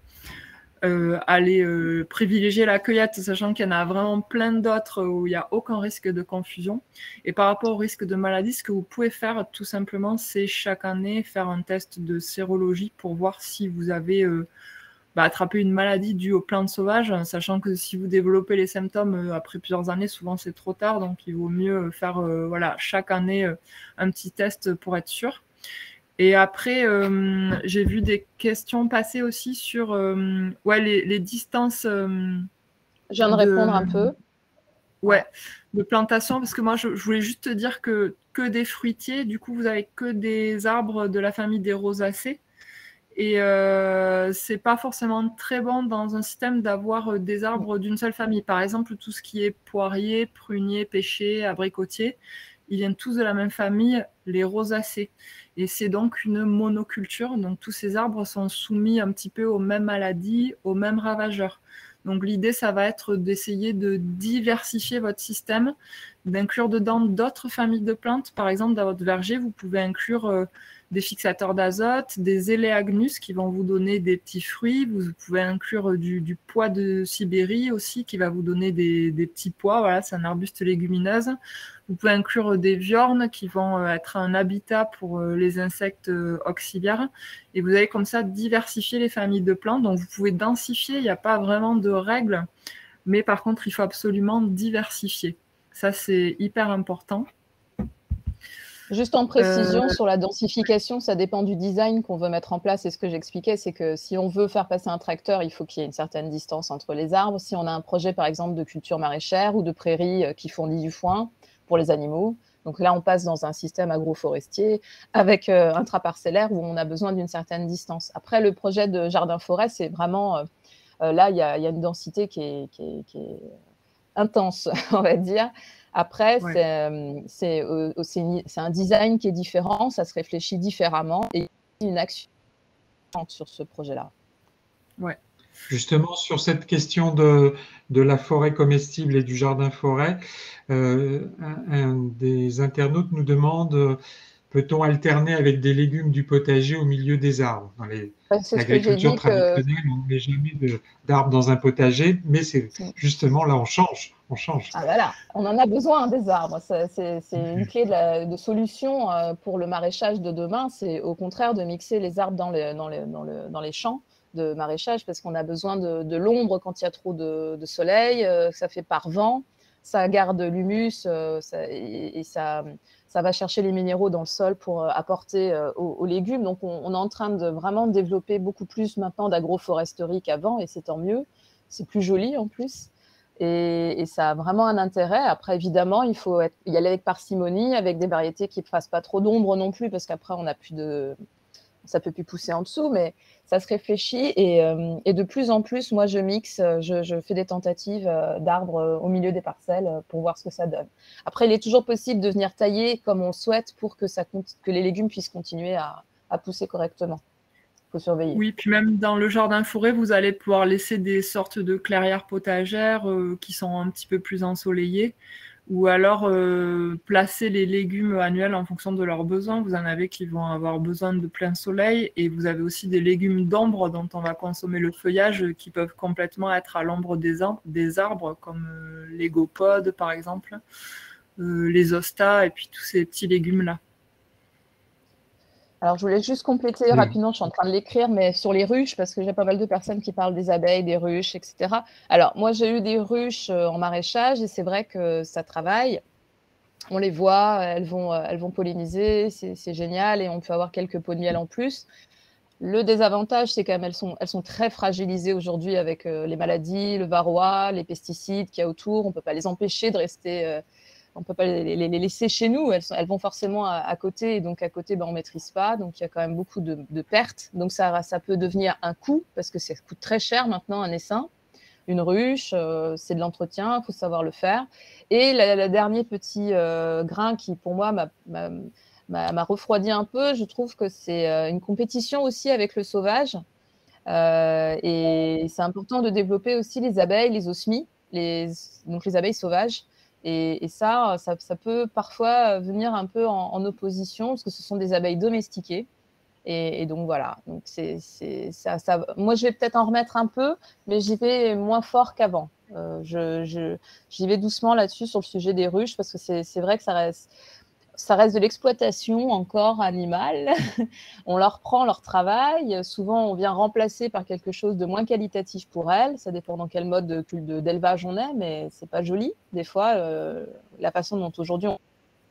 aller privilégier la cueillette, sachant qu'il y en a vraiment plein d'autres où il n'y a aucun risque de confusion. Et par rapport au risque de maladie, ce que vous pouvez faire, tout simplement, c'est chaque année faire un test de sérologie pour voir si vous avez attraper une maladie due aux plantes sauvages, sachant que si vous développez les symptômes après plusieurs années, souvent c'est trop tard, donc il vaut mieux faire voilà, chaque année un petit test pour être sûr. Et après, j'ai vu des questions passer aussi sur ouais, les distances Je viens de répondre un peu. Ouais, de plantation, parce que moi, je voulais juste te dire que des fruitiers, du coup, vous avez que des arbres de la famille des rosacées. Et c'est pas forcément très bon dans un système d'avoir des arbres d'une seule famille. Par exemple, tout ce qui est poirier, prunier, pêcher, abricotier, ils viennent tous de la même famille, les rosacées. Et c'est donc une monoculture. Donc tous ces arbres sont soumis un petit peu aux mêmes maladies, aux mêmes ravageurs. Donc l'idée, ça va être d'essayer de diversifier votre système, d'inclure dedans d'autres familles de plantes. Par exemple, dans votre verger, vous pouvez inclure des fixateurs d'azote, des Eleagnus qui vont vous donner des petits fruits. Vous pouvez inclure du pois de Sibérie aussi qui va vous donner des petits pois. Voilà, c'est un arbuste légumineuse. Vous pouvez inclure des viornes qui vont être un habitat pour les insectes auxiliaires. Et vous allez comme ça diversifier les familles de plantes. Donc vous pouvez densifier, il n'y a pas vraiment de règles. Mais par contre, il faut absolument diversifier. Ça, c'est hyper important. Juste en précision sur la densification, ça dépend du design qu'on veut mettre en place. Et ce que j'expliquais, c'est que si on veut faire passer un tracteur, il faut qu'il y ait une certaine distance entre les arbres. Si on a un projet, par exemple, de culture maraîchère ou de prairie qui fournit du foin pour les animaux, donc là, on passe dans un système agroforestier avec intraparcellaire où on a besoin d'une certaine distance. Après, le projet de jardin-forêt, c'est vraiment... là, il y a une densité qui est intense, on va dire. Après, ouais. C'est un design qui est différent, ça se réfléchit différemment et une action sur ce projet-là. Ouais. Justement, sur cette question de la forêt comestible et du jardin-forêt, un des internautes nous demande peut-on alterner avec des légumes du potager au milieu des arbres? Dans l'agriculture traditionnelle, on ne met jamais d'arbres dans un potager, mais c'est justement là, on change. Ah, voilà. On en a besoin des arbres. C'est une clé de solution pour le maraîchage de demain. C'est au contraire de mixer les arbres dans les champs de maraîchage parce qu'on a besoin de l'ombre quand il y a trop de soleil. Ça fait par vent, ça garde l'humus et ça va chercher les minéraux dans le sol pour apporter aux légumes. Donc, on est en train de vraiment développer beaucoup plus maintenant d'agroforesterie qu'avant et c'est tant mieux. C'est plus joli en plus. Et ça a vraiment un intérêt. Après, évidemment, il faut y aller avec parcimonie, avec des variétés qui ne fassent pas trop d'ombre non plus, parce qu'après, ça ne peut plus pousser en dessous, mais ça se réfléchit. Et de plus en plus, moi, je mixe, je fais des tentatives d'arbres au milieu des parcelles pour voir ce que ça donne. Après, il est toujours possible de venir tailler comme on souhaite pour que les légumes puissent continuer à pousser correctement. Faut surveiller. Oui, puis même dans le jardin forêt, vous allez pouvoir laisser des sortes de clairières potagères qui sont un petit peu plus ensoleillées. Ou alors placer les légumes annuels en fonction de leurs besoins. Vous en avez qui vont avoir besoin de plein soleil et vous avez aussi des légumes d'ombre dont on va consommer le feuillage qui peuvent complètement être à l'ombre des arbres comme les gopodes par exemple, les hostas et puis tous ces petits légumes-là. Alors, je voulais juste compléter rapidement, je suis en train de l'écrire, mais sur les ruches, parce que j'ai pas mal de personnes qui parlent des abeilles, des ruches, etc. Alors, moi, j'ai eu des ruches en maraîchage et c'est vrai que ça travaille. On les voit, elles vont polliniser, c'est génial et on peut avoir quelques pots de miel en plus. Le désavantage, c'est quand même elles sont très fragilisées aujourd'hui avec les maladies, le varroa, les pesticides qu'il y a autour. On ne peut pas les empêcher de rester... on ne peut pas les laisser chez nous, elles vont forcément à côté, et donc à côté, on ne maîtrise pas, donc il y a quand même beaucoup de pertes. Donc ça peut devenir un coût, parce que ça coûte très cher maintenant un essaim. Une ruche, c'est de l'entretien, il faut savoir le faire. Et le dernier petit grain qui, pour moi, m'a refroidi un peu, je trouve que c'est une compétition aussi avec le sauvage. Et c'est important de développer aussi les abeilles, les osmies, donc les abeilles sauvages. Et ça peut parfois venir un peu en opposition, parce que ce sont des abeilles domestiquées. Et donc voilà, donc ça, moi je vais peut-être en remettre un peu, mais j'y vais moins fort qu'avant. J'y vais doucement là-dessus sur le sujet des ruches, parce que c'est vrai que ça reste de l'exploitation encore animale. On leur prend leur travail. Souvent, on vient remplacer par quelque chose de moins qualitatif pour elles. Ça dépend dans quel mode d'élevage on est, mais c'est pas joli. Des fois, la façon dont aujourd'hui on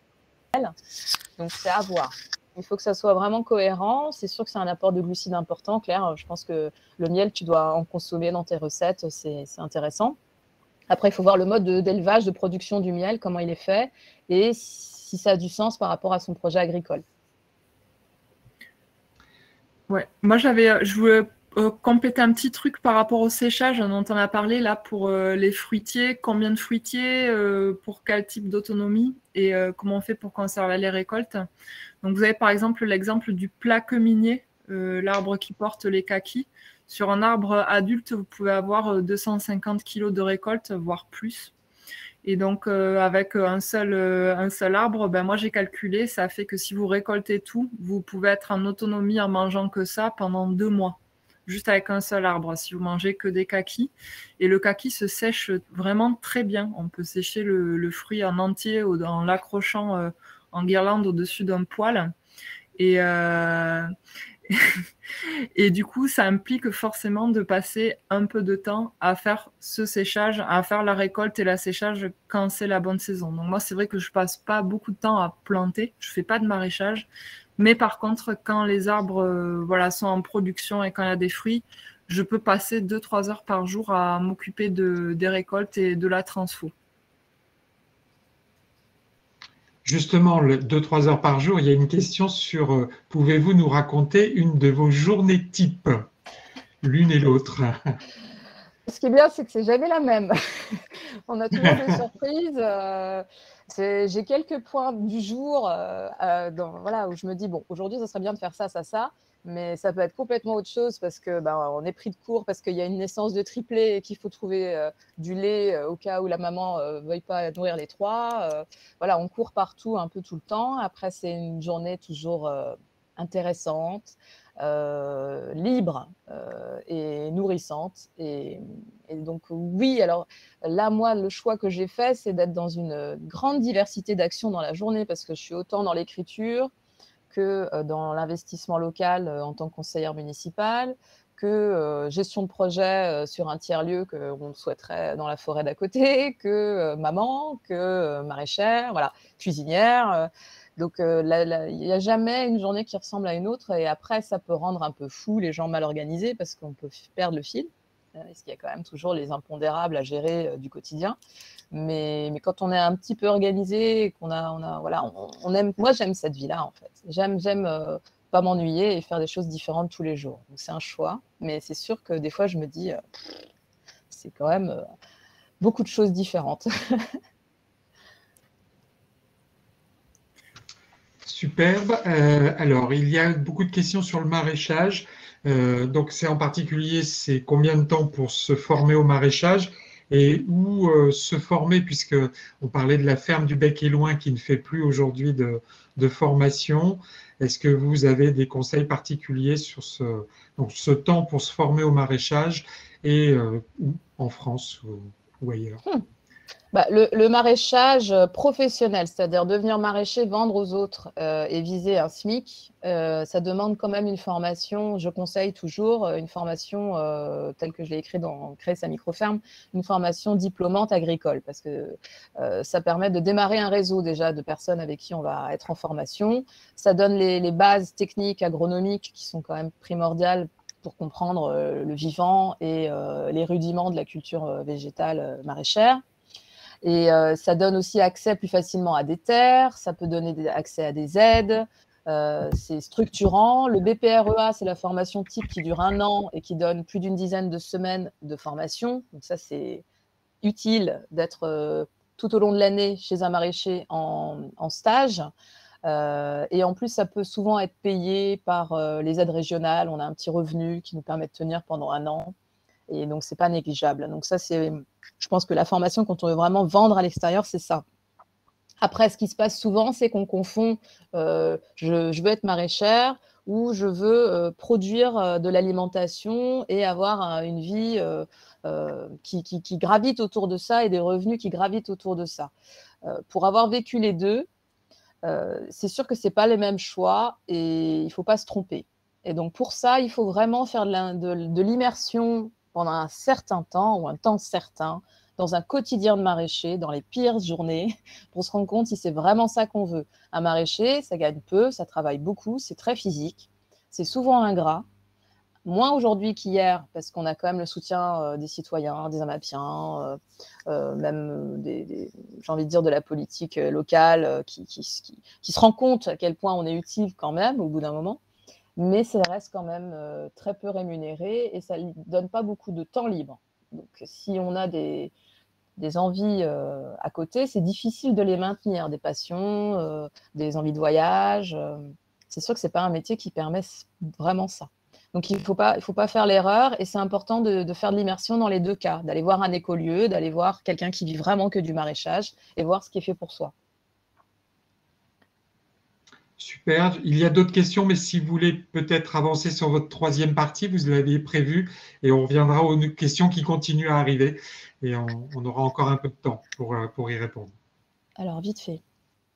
donc c'est à voir. Il faut que ça soit vraiment cohérent. C'est sûr que c'est un apport de glucides important, Claire. Je pense que le miel, tu dois en consommer dans tes recettes. C'est intéressant. Après, il faut voir le mode d'élevage, de production du miel, comment il est fait, et si ça a du sens par rapport à son projet agricole. Ouais, moi je voulais compléter un petit truc par rapport au séchage dont on a parlé là pour les fruitiers. Combien de fruitiers, pour quel type d'autonomie et comment on fait pour conserver les récoltes. Donc vous avez par exemple l'exemple du plaqueminier, l'arbre qui porte les kakis. Sur un arbre adulte, vous pouvez avoir 250 kg de récolte, voire plus. Et donc, avec un seul arbre, moi j'ai calculé, ça fait que si vous récoltez tout, vous pouvez être en autonomie en mangeant que ça pendant 2 mois, juste avec un seul arbre, si vous mangez que des kakis. Et le kaki se sèche vraiment très bien. On peut sécher le fruit en entier en l'accrochant en guirlande au-dessus d'un poêle. Et du coup, ça implique forcément de passer un peu de temps à faire ce séchage, à faire la récolte et la séchage quand c'est la bonne saison. Donc moi, c'est vrai que je passe pas beaucoup de temps à planter, je fais pas de maraîchage, mais par contre, quand les arbres sont en production et quand il y a des fruits, je peux passer 2-3 heures par jour à m'occuper des récoltes et de la transfo. Justement, 2-3 heures par jour, il y a une question sur pouvez-vous nous raconter une de vos journées type, l'une et l'autre? Ce qui est bien, c'est que c'est jamais la même. On a toujours des surprises. J'ai quelques points du jour où je me dis, bon, aujourd'hui, ça serait bien de faire ça, ça, ça. Mais ça peut être complètement autre chose parce que on est pris de court, parce qu'il y a une naissance de triplé et qu'il faut trouver du lait au cas où la maman ne veuille pas nourrir les 3. On court partout un peu tout le temps. Après, c'est une journée toujours intéressante, libre et nourrissante. Et donc, oui, alors là, moi, le choix que j'ai fait, c'est d'être dans une grande diversité d'actions dans la journée parce que je suis autant dans l'écriture que dans l'investissement local en tant que conseillère municipale, que gestion de projet sur un tiers-lieu qu'on souhaiterait dans la forêt d'à côté, que maman, que maraîchère, cuisinière. Donc, il n'y a jamais une journée qui ressemble à une autre. Et après, ça peut rendre un peu fou les gens mal organisés parce qu'on peut perdre le fil. Parce qu'il y a quand même toujours les impondérables à gérer du quotidien. Mais quand on est un petit peu organisé, qu'on on aime. Moi, j'aime cette vie-là, en fait. J'aime pas m'ennuyer et faire des choses différentes tous les jours. Donc, c'est un choix. Mais c'est sûr que des fois, je me dis, c'est quand même beaucoup de choses différentes. Superbe. Alors, il y a beaucoup de questions sur le maraîchage. Donc, c'est en particulier, c'est combien de temps pour se former au maraîchage? et où se former, puisque on parlait de la ferme du Bec et Loing qui ne fait plus aujourd'hui de formation. Est-ce que vous avez des conseils particuliers sur ce temps pour se former au maraîchage et en France ou ailleurs? Bah, le maraîchage professionnel, c'est-à-dire devenir maraîcher, vendre aux autres et viser un SMIC, ça demande quand même une formation. Je conseille toujours une formation telle que je l'ai écrit dans Créer sa micro-ferme, une formation diplômante agricole, parce que ça permet de démarrer un réseau déjà de personnes avec qui on va être en formation. Ça donne les bases techniques agronomiques qui sont quand même primordiales pour comprendre le vivant et les rudiments de la culture végétale maraîchère. Et ça donne aussi accès plus facilement à des terres, ça peut donner accès à des aides, c'est structurant. Le BPREA, c'est la formation type qui dure 1 an et qui donne plus d'une dizaine de semaines de formation. Donc ça, c'est utile d'être tout au long de l'année chez un maraîcher en stage. Et en plus, ça peut souvent être payé par les aides régionales. On a un petit revenu qui nous permet de tenir pendant 1 an. Et donc, ce n'est pas négligeable. Donc ça, je pense que la formation, quand on veut vraiment vendre à l'extérieur, c'est ça. Après, ce qui se passe souvent, c'est qu'on confond je veux être maraîchère ou je veux produire de l'alimentation et avoir une vie qui gravite autour de ça et des revenus qui gravitent autour de ça. Pour avoir vécu les deux, c'est sûr que ce n'est pas les mêmes choix et il ne faut pas se tromper. Et donc, pour ça, il faut vraiment faire de l'immersion pendant un certain temps ou un temps certain dans un quotidien de maraîcher, dans les pires journées, pour se rendre compte si c'est vraiment ça qu'on veut. Un maraîcher, ça gagne peu, ça travaille beaucoup, c'est très physique, c'est souvent ingrat, moins aujourd'hui qu'hier, parce qu'on a quand même le soutien des citoyens, des Amapiens, même j'ai envie de dire de la politique locale qui se rend compte à quel point on est utile quand même au bout d'un moment. Mais ça reste quand même très peu rémunéré et ça ne donne pas beaucoup de temps libre. Donc, si on a des envies à côté, c'est difficile de les maintenir, des passions, des envies de voyage. C'est sûr que ce n'est pas un métier qui permet vraiment ça. Donc, il ne faut pas faire l'erreur et c'est important de faire de l'immersion dans les deux cas, d'aller voir un écolieu, d'aller voir quelqu'un qui vit vraiment que du maraîchage et voir ce qui est fait pour soi. Super. Il y a d'autres questions, mais si vous voulez peut-être avancer sur votre troisième partie, vous l'avez prévu, et on reviendra aux questions qui continuent à arriver, et on aura encore un peu de temps pour y répondre. Alors, vite fait.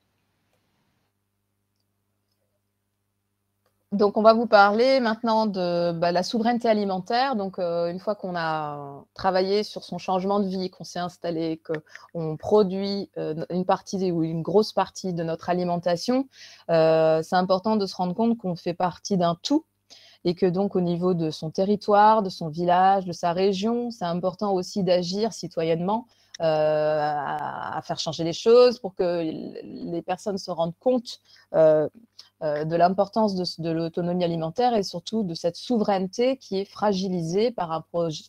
Donc, on va vous parler maintenant de la souveraineté alimentaire. Donc, une fois qu'on a travaillé sur son changement de vie, qu'on s'est installé, qu'on produit une partie ou une grosse partie de notre alimentation, c'est important de se rendre compte qu'on fait partie d'un tout et que donc au niveau de son territoire, de son village, de sa région, c'est important aussi d'agir citoyennement, à faire changer les choses pour que les personnes se rendent compte de l'importance de l'autonomie alimentaire et surtout de cette souveraineté qui est fragilisée par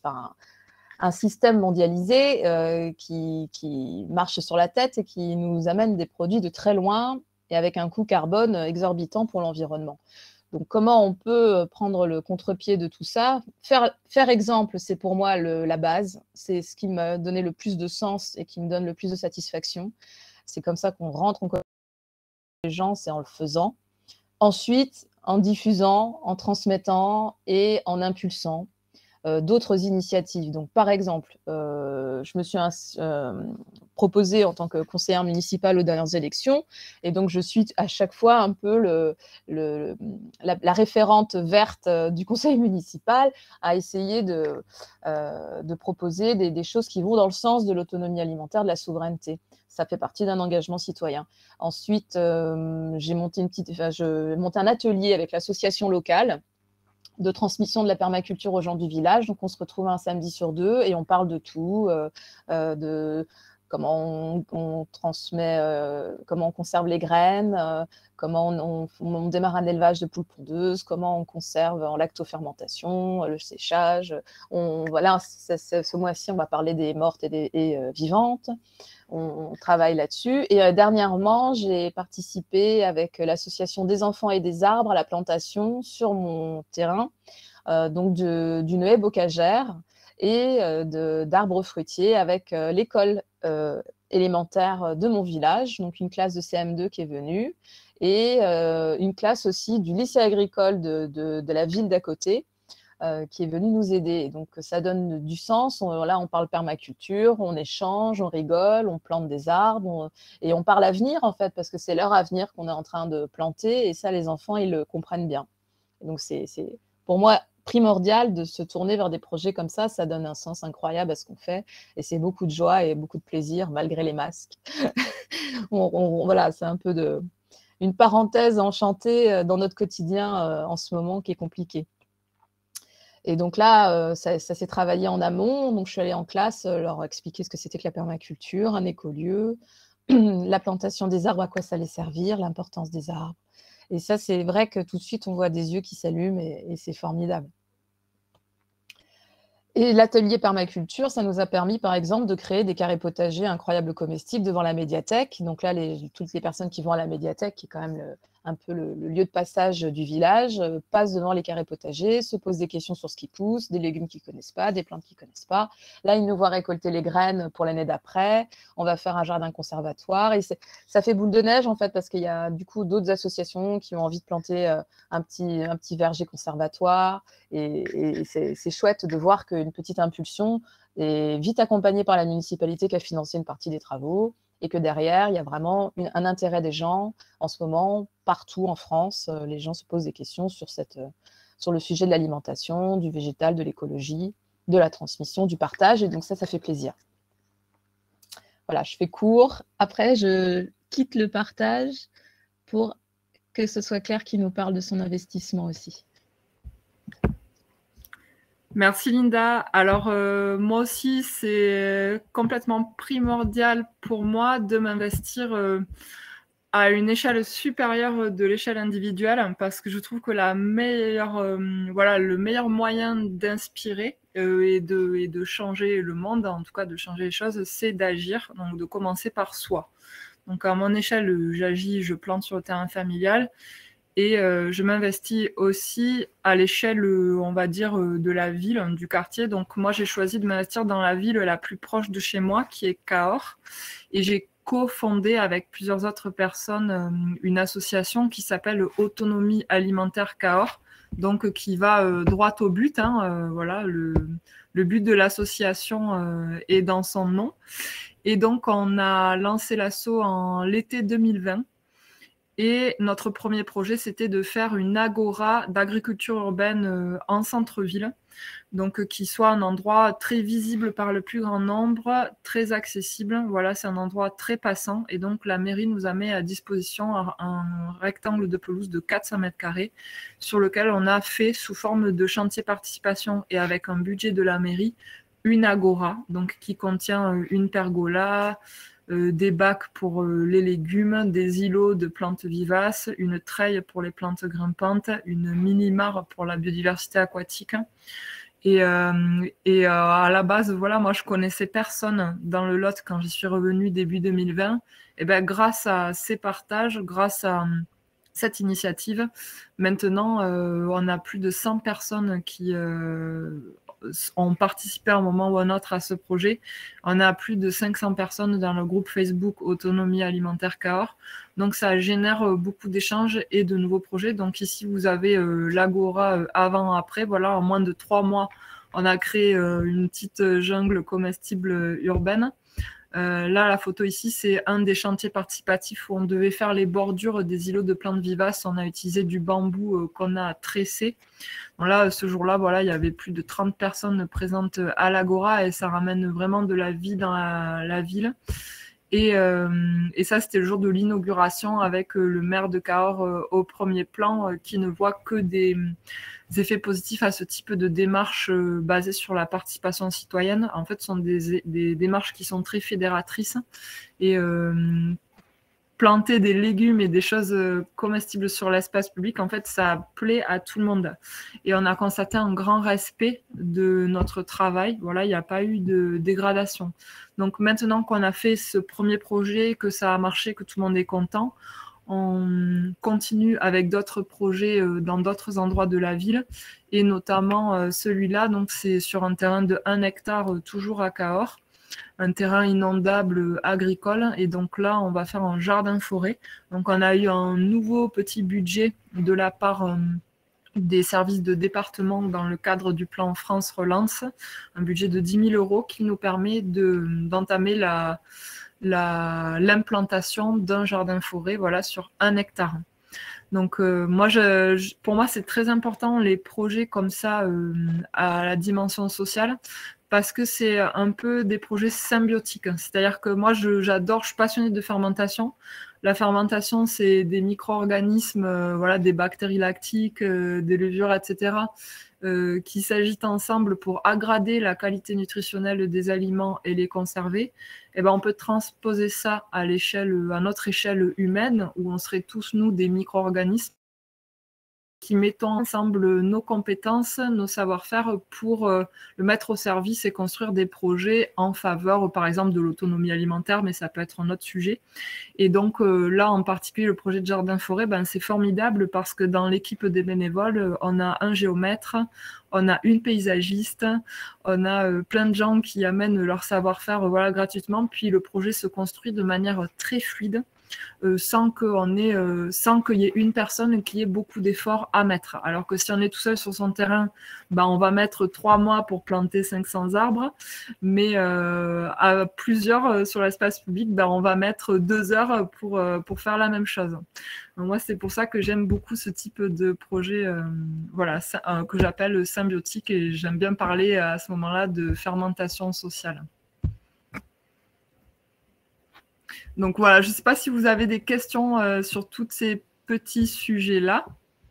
un système mondialisé qui marche sur la tête et qui nous amène des produits de très loin et avec un coût carbone exorbitant pour l'environnement. Donc, comment on peut prendre le contre-pied de tout ça? Faire exemple, c'est pour moi la base. C'est ce qui m'a donné le plus de sens et qui me donne le plus de satisfaction. C'est comme ça qu'on rentre en contact avec les gens, c'est en le faisant. Ensuite, en diffusant, en transmettant et en impulsant d'autres initiatives. Donc, par exemple, je me suis proposée en tant que conseillère municipale aux dernières élections et donc je suis à chaque fois un peu la référente verte du conseil municipal à essayer de proposer des choses qui vont dans le sens de l'autonomie alimentaire, de la souveraineté. Ça fait partie d'un engagement citoyen. Ensuite, j'ai monté un atelier avec l'association locale de transmission de la permaculture aux gens du village. Donc, on se retrouve un samedi sur 2 et on parle de tout, de comment on transmet, comment on conserve les graines, comment on démarre un élevage de poules pondeuses, comment on conserve en lactofermentation, le séchage. Voilà, ce mois-ci, on va parler des mortes et vivantes. On travaille là-dessus. Et dernièrement, j'ai participé avec l'association des enfants et des arbres à la plantation sur mon terrain, donc d'une haie bocagère. et d'arbres fruitiers avec l'école élémentaire de mon village, donc une classe de CM2 qui est venue, et une classe aussi du lycée agricole de la ville d'à côté, qui est venue nous aider. Et donc, ça donne du sens. Là, on parle permaculture, on échange, on rigole, on plante des arbres, et on parle avenir, en fait, parce que c'est leur avenir qu'on est en train de planter, et ça, les enfants, ils le comprennent bien. Et donc, c'est pour moi primordial de se tourner vers des projets comme ça donne un sens incroyable à ce qu'on fait, et c'est beaucoup de joie et beaucoup de plaisir, malgré les masques. Voilà, c'est un peu une parenthèse enchantée dans notre quotidien en ce moment qui est compliqué. Et donc là, ça s'est travaillé en amont. Donc, je suis allée en classe leur expliquer ce que c'était que la permaculture, un écolieu, la plantation des arbres, à quoi ça allait servir, l'importance des arbres. Et ça, c'est vrai que tout de suite, on voit des yeux qui s'allument et c'est formidable. Et l'atelier permaculture, ça nous a permis, par exemple, de créer des carrés potagers incroyables comestibles devant la médiathèque. Donc là, toutes les personnes qui vont à la médiathèque, qui est quand même un peu le lieu de passage du village, passent devant les carrés potagers, se posent des questions sur ce qui pousse, des légumes qu'ils ne connaissent pas, des plantes qu'ils ne connaissent pas. Là, ils nous voient récolter les graines pour l'année d'après. On va faire un jardin conservatoire. Et ça fait boule de neige, en fait, parce qu'il y a du coup d'autres associations qui ont envie de planter un petit verger conservatoire. Et c'est chouette de voir qu'une petite impulsion est vite accompagnée par la municipalité qui a financé une partie des travaux, et que derrière, il y a vraiment un intérêt des gens. En ce moment, partout en France, les gens se posent des questions sur le sujet de l'alimentation, du végétal, de l'écologie, de la transmission, du partage, et donc ça fait plaisir. Voilà, je fais court. Après, je quitte le partage pour que ce soit Claire qui nous parle de son investissement aussi. Merci Linda. Alors moi aussi, c'est complètement primordial pour moi de m'investir à une échelle supérieure de l'échelle individuelle, parce que je trouve que le meilleur moyen d'inspirer et de changer le monde, en tout cas de changer les choses, c'est d'agir, donc de commencer par soi. Donc à mon échelle, j'agis, je plante sur le terrain familial. Et je m'investis aussi à l'échelle, on va dire, de la ville, du quartier. Donc moi, j'ai choisi de m'investir dans la ville la plus proche de chez moi, qui est Cahors. Et j'ai cofondé avec plusieurs autres personnes une association qui s'appelle Autonomie Alimentaire Cahors, donc qui va droit au but. Voilà, le but de l'association est dans son nom. Et donc, on a lancé l'asso en l'été 2020. Et notre premier projet, c'était de faire une agora d'agriculture urbaine en centre-ville, donc qui soit un endroit très visible par le plus grand nombre, très accessible. Voilà, c'est un endroit très passant. Et donc, la mairie nous a mis à disposition un rectangle de pelouse de 400 mètres carrés sur lequel on a fait, sous forme de chantier participation et avec un budget de la mairie, une agora, donc qui contient une pergola, des bacs pour les légumes, des îlots de plantes vivaces, une treille pour les plantes grimpantes, une mini-mare pour la biodiversité aquatique. Et à la base, voilà, moi je connaissais personne dans le Lot quand j'y suis revenue début 2020. Et ben grâce à ces partages, grâce à cette initiative, maintenant on a plus de 100 personnes qui ont participé à un moment ou à un autre à ce projet. On a plus de 500 personnes dans le groupe Facebook Autonomie Alimentaire Cahors. Donc ça génère beaucoup d'échanges et de nouveaux projets. Donc ici vous avez l'agora avant-après. Voilà, en moins de 3 mois, on a créé une petite jungle comestible urbaine. Là, la photo ici, c'est un des chantiers participatifs où on devait faire les bordures des îlots de plantes vivaces. On a utilisé du bambou qu'on a tressé. Bon, là, ce jour-là, voilà, il y avait plus de 30 personnes présentes à l'agora et ça ramène vraiment de la vie dans la ville. Et ça, c'était le jour de l'inauguration avec le maire de Cahors au premier plan qui ne voit que des effets positifs à ce type de démarche basée sur la participation citoyenne. En fait, ce sont des démarches qui sont très fédératrices et planter des légumes et des choses comestibles sur l'espace public, en fait, ça plaît à tout le monde. Et on a constaté un grand respect de notre travail. Voilà, il n'y a pas eu de dégradation. Donc maintenant qu'on a fait ce premier projet, que ça a marché, que tout le monde est content, On continue avec d'autres projets dans d'autres endroits de la ville, et notamment celui-là, donc c'est sur un terrain de 1 hectare, toujours à Cahors, un terrain inondable agricole, et donc là on va faire un jardin-forêt. Donc on a eu un nouveau petit budget de la part des services de département dans le cadre du plan France Relance, un budget de 10 000 € qui nous permet d'entamer l'implantation d'un jardin-forêt, voilà, sur 1 hectare. Donc moi, pour moi, c'est très important les projets comme ça à la dimension sociale, parce que c'est un peu des projets symbiotiques. C'est-à-dire que moi, j'adore, je suis passionnée de fermentation. La fermentation, c'est des micro-organismes, voilà, des bactéries lactiques, des levures, etc., qui s'agitent ensemble pour aggrader la qualité nutritionnelle des aliments et les conserver. Et ben, on peut transposer ça à notre échelle humaine, où on serait tous, nous, des micro-organismes qui mettons ensemble nos compétences, nos savoir-faire pour le mettre au service et construire des projets en faveur, par exemple, de l'autonomie alimentaire, mais ça peut être un autre sujet. Et donc là, en particulier, le projet de jardin-forêt, ben, c'est formidable parce que dans l'équipe des bénévoles, on a un géomètre, on a une paysagiste, on a plein de gens qui amènent leur savoir-faire, voilà, gratuitement, puis le projet se construit de manière très fluide. Sans qu'il y ait une personne qui ait beaucoup d'efforts à mettre. Alors que si on est tout seul sur son terrain, ben on va mettre 3 mois pour planter 500 arbres, mais à plusieurs sur l'espace public, ben on va mettre 2 heures pour faire la même chose. Donc moi, c'est pour ça que j'aime beaucoup ce type de projet, voilà, que j'appelle symbiotique, et j'aime bien parler à ce moment-là de fermentation sociale. Donc voilà, je ne sais pas si vous avez des questions sur tous ces petits sujets-là.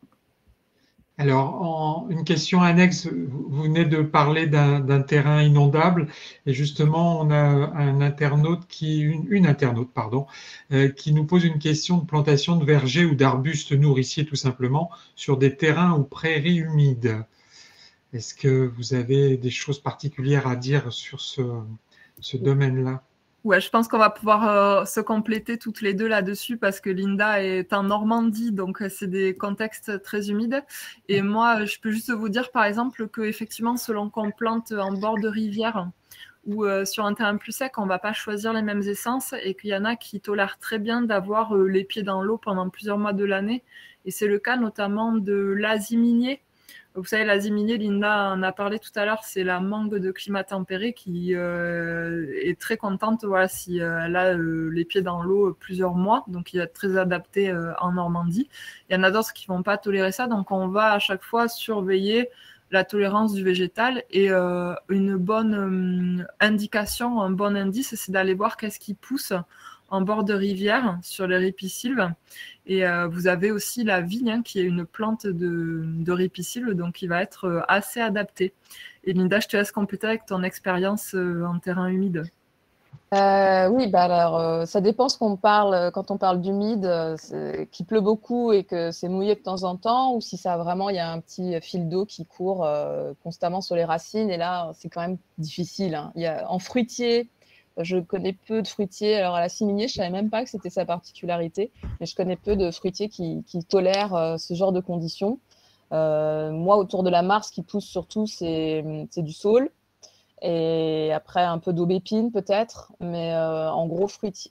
Alors, une question annexe, vous venez de parler d'un terrain inondable, et justement, on a un internaute une internaute, pardon, qui nous pose une question de plantation de vergers ou d'arbustes nourriciers, tout simplement, sur des terrains ou prairies humides. Est-ce que vous avez des choses particulières à dire sur ce domaine-là? Ouais, je pense qu'on va pouvoir se compléter toutes les deux là-dessus, parce que Linda est en Normandie, donc c'est des contextes très humides. Et moi, je peux juste vous dire, par exemple, qu'effectivement, selon qu'on plante en bord de rivière ou sur un terrain plus sec, on ne va pas choisir les mêmes essences, et qu'il y en a qui tolèrent très bien d'avoir les pieds dans l'eau pendant plusieurs mois de l'année. Et c'est le cas notamment de l'asiminier. Vous savez, l'asiminier, Linda en a parlé tout à l'heure, c'est la mangue de climat tempéré qui est très contente, voilà, si elle a les pieds dans l'eau plusieurs mois, donc il est très adapté en Normandie. Il y en a d'autres qui ne vont pas tolérer ça, donc on va à chaque fois surveiller la tolérance du végétal, et une bonne indication, un bon indice, c'est d'aller voir qu'est-ce qui pousse en bord de rivière sur les ripisylves. Et vous avez aussi la vigne, hein, qui est une plante de ripisylve, donc qui va être assez adaptée. Et Linda, je te laisse compléter avec ton expérience en terrain humide. Oui, bah alors, ça dépend ce qu'on parle. Quand on parle d'humide, qu'il pleut beaucoup et que c'est mouillé de temps en temps, ou si ça vraiment, il y a un petit fil d'eau qui court constamment sur les racines. Et là, c'est quand même difficile, hein. En fruitier, je connais peu de fruitiers. Alors, à la siminier, je ne savais même pas que c'était sa particularité, mais je connais peu de fruitiers qui tolèrent ce genre de conditions. Moi, autour de la mare, ce qui pousse surtout, c'est du saule. Et après, un peu d'aubépine peut-être. Mais en gros fruits,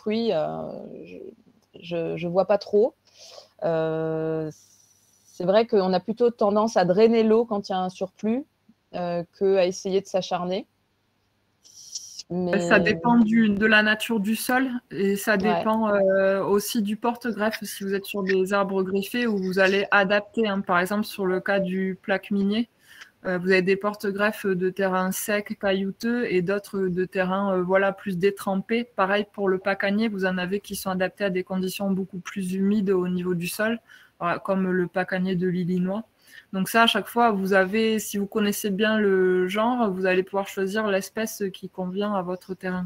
je ne vois pas trop. C'est vrai qu'on a plutôt tendance à drainer l'eau quand il y a un surplus qu'à essayer de s'acharner. Mais... Ça dépend de la nature du sol, et ça dépend aussi du porte-greffe, si vous êtes sur des arbres greffés, où vous allez adapter, hein. Par exemple, sur le cas du plaque minier, vous avez des porte-greffes de terrain sec, caillouteux, et d'autres de terrain voilà, plus détrempé. Pareil pour le pacanier, vous en avez qui sont adaptés à des conditions beaucoup plus humides au niveau du sol, voilà, comme le pacanier de l'Illinois. Donc ça, à chaque fois, vous avez, si vous connaissez bien le genre, vous allez pouvoir choisir l'espèce qui convient à votre terrain.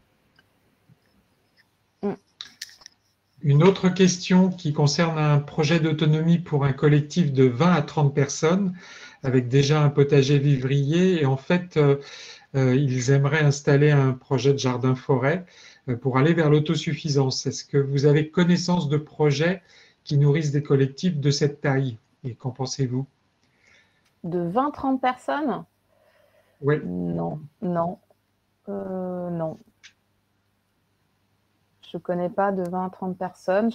Une autre question qui concerne un projet d'autonomie pour un collectif de 20 à 30 personnes, avec déjà un potager vivrier. Et en fait, ils aimeraient installer un projet de jardin-forêt. pour aller vers l'autosuffisance. Est-ce que vous avez connaissance de projets qui nourrissent des collectifs de cette taille? Et qu'en pensez-vous? De 20-30 personnes? Oui. Non, non, non. Je ne connais pas de 20-30 personnes.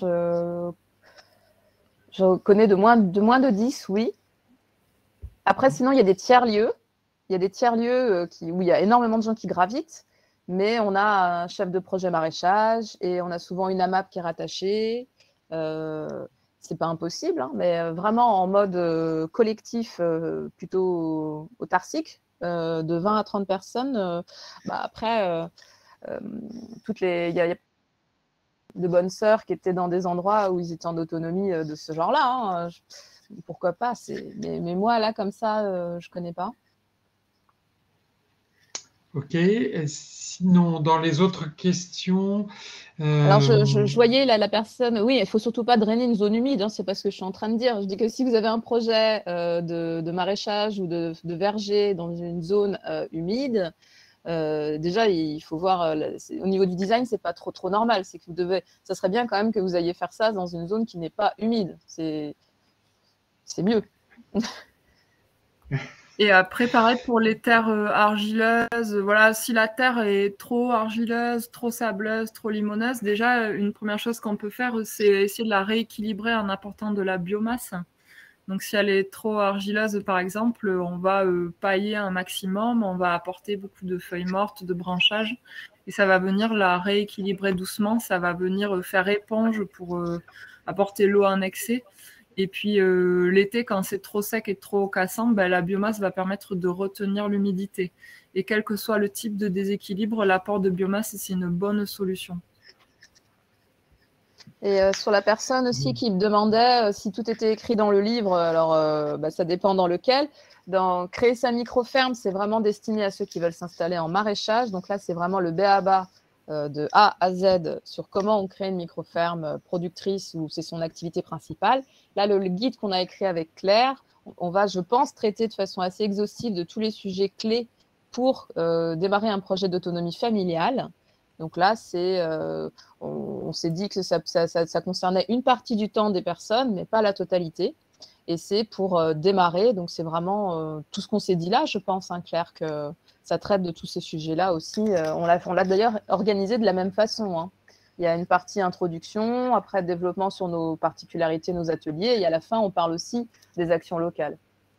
Je connais de moins de 10, oui. Après, sinon, il y a des tiers-lieux. Il y a des tiers-lieux où il y a énormément de gens qui gravitent, mais on a un chef de projet maraîchage et on a souvent une AMAP qui est rattachée. C'est pas impossible, hein, mais vraiment en mode collectif, plutôt autarcique, de 20 à 30 personnes. Après, il y a de bonnes sœurs qui étaient dans des endroits où ils étaient en autonomie de ce genre-là. Hein. Pourquoi pas? Mais moi, là, comme ça, je ne connais pas. Ok. Et sinon, dans les autres questions… Alors, je voyais la personne… Oui, il ne faut surtout pas drainer une zone humide. Hein, c'est pas ce que je suis en train de dire. Je dis que si vous avez un projet de maraîchage ou de verger dans une zone humide, déjà, il faut voir, au niveau du design, c'est pas trop normal. C'est que ça serait bien quand même que vous ayez faire ça dans une zone qui n'est pas humide. C'est mieux. Et après, pareil pour les terres argileuses. Voilà, si la terre est trop argileuse, trop sableuse, trop limoneuse, déjà, une première chose qu'on peut faire, c'est essayer de la rééquilibrer en apportant de la biomasse. Donc, si elle est trop argileuse, par exemple, on va pailler un maximum, on va apporter beaucoup de feuilles mortes, de branchages, et ça va venir la rééquilibrer doucement, ça va venir faire éponge pour apporter l'eau en excès. Et puis, l'été, quand c'est trop sec et trop cassant, la biomasse va permettre de retenir l'humidité. Et quel que soit le type de déséquilibre, l'apport de biomasse, c'est une bonne solution. Et sur la personne aussi qui me demandait si tout était écrit dans le livre, alors ça dépend dans lequel. Dans créer sa micro-ferme, c'est vraiment destiné à ceux qui veulent s'installer en maraîchage. Donc là, c'est vraiment le b.a.-ba de A à Z sur comment on crée une micro-ferme productrice ou c'est son activité principale. Là, le guide qu'on a écrit avec Claire, on va, je pense, traiter de façon assez exhaustive de tous les sujets clés pour démarrer un projet d'autonomie familiale. Donc là, on s'est dit que ça concernait une partie du temps des personnes, mais pas la totalité. Et c'est pour démarrer. Donc, c'est vraiment tout ce qu'on s'est dit là, je pense, hein, Claire, que ça traite de tous ces sujets-là aussi. On l'a d'ailleurs organisé de la même façon. Hein. Il y a une partie introduction, après développement sur nos particularités, nos ateliers. Et à la fin, on parle aussi des actions locales.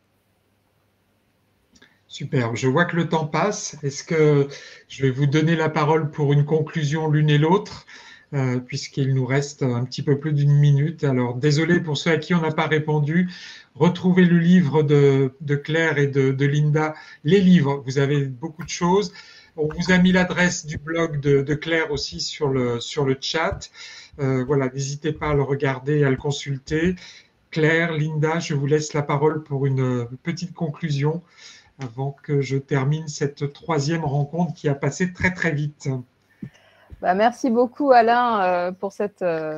Super, je vois que le temps passe. Est-ce que je vais vous donner la parole pour une conclusion l'une et l'autre, puisqu'il nous reste un petit peu plus d'une minute. Alors, désolé pour ceux à qui on n'a pas répondu. Retrouvez le livre de Claire et de Linda, les livres, vous avez beaucoup de choses. On vous a mis l'adresse du blog de Claire aussi sur le chat. Voilà, n'hésitez pas à le regarder et à le consulter. Claire, Linda, je vous laisse la parole pour une petite conclusion avant que je termine cette troisième rencontre qui a passé très très vite. Merci beaucoup Alain pour ce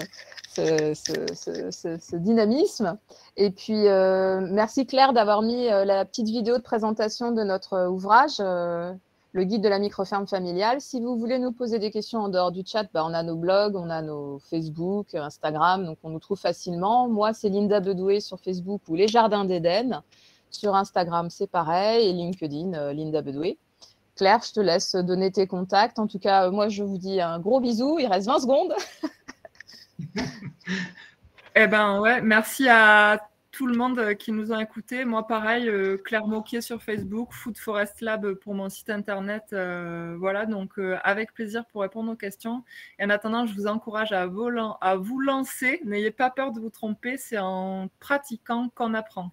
dynamisme. Et puis merci Claire d'avoir mis la petite vidéo de présentation de notre ouvrage, le guide de la micro-ferme familiale. Si vous voulez nous poser des questions en dehors du chat, on a nos blogs, on a nos Facebook, Instagram, donc on nous trouve facilement. Moi, c'est Linda Bedoué sur Facebook ou Les Jardins d'Éden. Sur Instagram, c'est pareil, et LinkedIn, Linda Bedoué. Claire, je te laisse donner tes contacts. En tout cas, moi, je vous dis un gros bisou. Il reste 20 secondes. Eh ben ouais, merci à tout le monde qui nous a écoutés. Moi, pareil, Claire Moquier sur Facebook, Food Forest Lab pour mon site internet. Voilà, donc avec plaisir pour répondre aux questions. Et en attendant, je vous encourage à vous lancer. N'ayez pas peur de vous tromper. C'est en pratiquant qu'on apprend.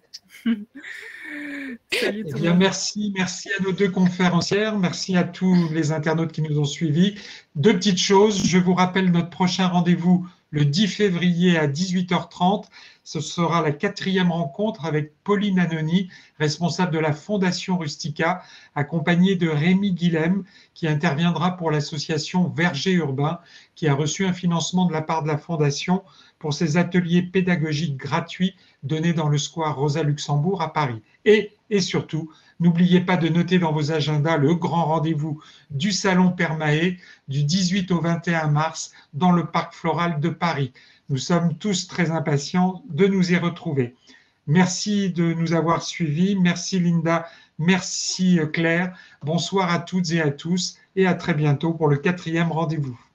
Salut tout le monde. Merci à nos deux conférencières. Merci à tous les internautes qui nous ont suivis. Deux petites choses. Je vous rappelle notre prochain rendez-vous le 10 février à 18h30. Ce sera la 4e rencontre avec Pauline Anony, responsable de la Fondation Rustica, accompagnée de Rémi Guilhem, qui interviendra pour l'association Verger Urbain, qui a reçu un financement de la part de la Fondation pour ses ateliers pédagogiques gratuits donnés dans le square Rosa Luxembourg à Paris. Et surtout, n'oubliez pas de noter dans vos agendas le grand rendez-vous du Salon Permae du 18 au 21 mars dans le Parc Floral de Paris. Nous sommes tous très impatients de nous y retrouver. Merci de nous avoir suivis. Merci Linda. Merci Claire. Bonsoir à toutes et à tous et à très bientôt pour le 4e rendez-vous.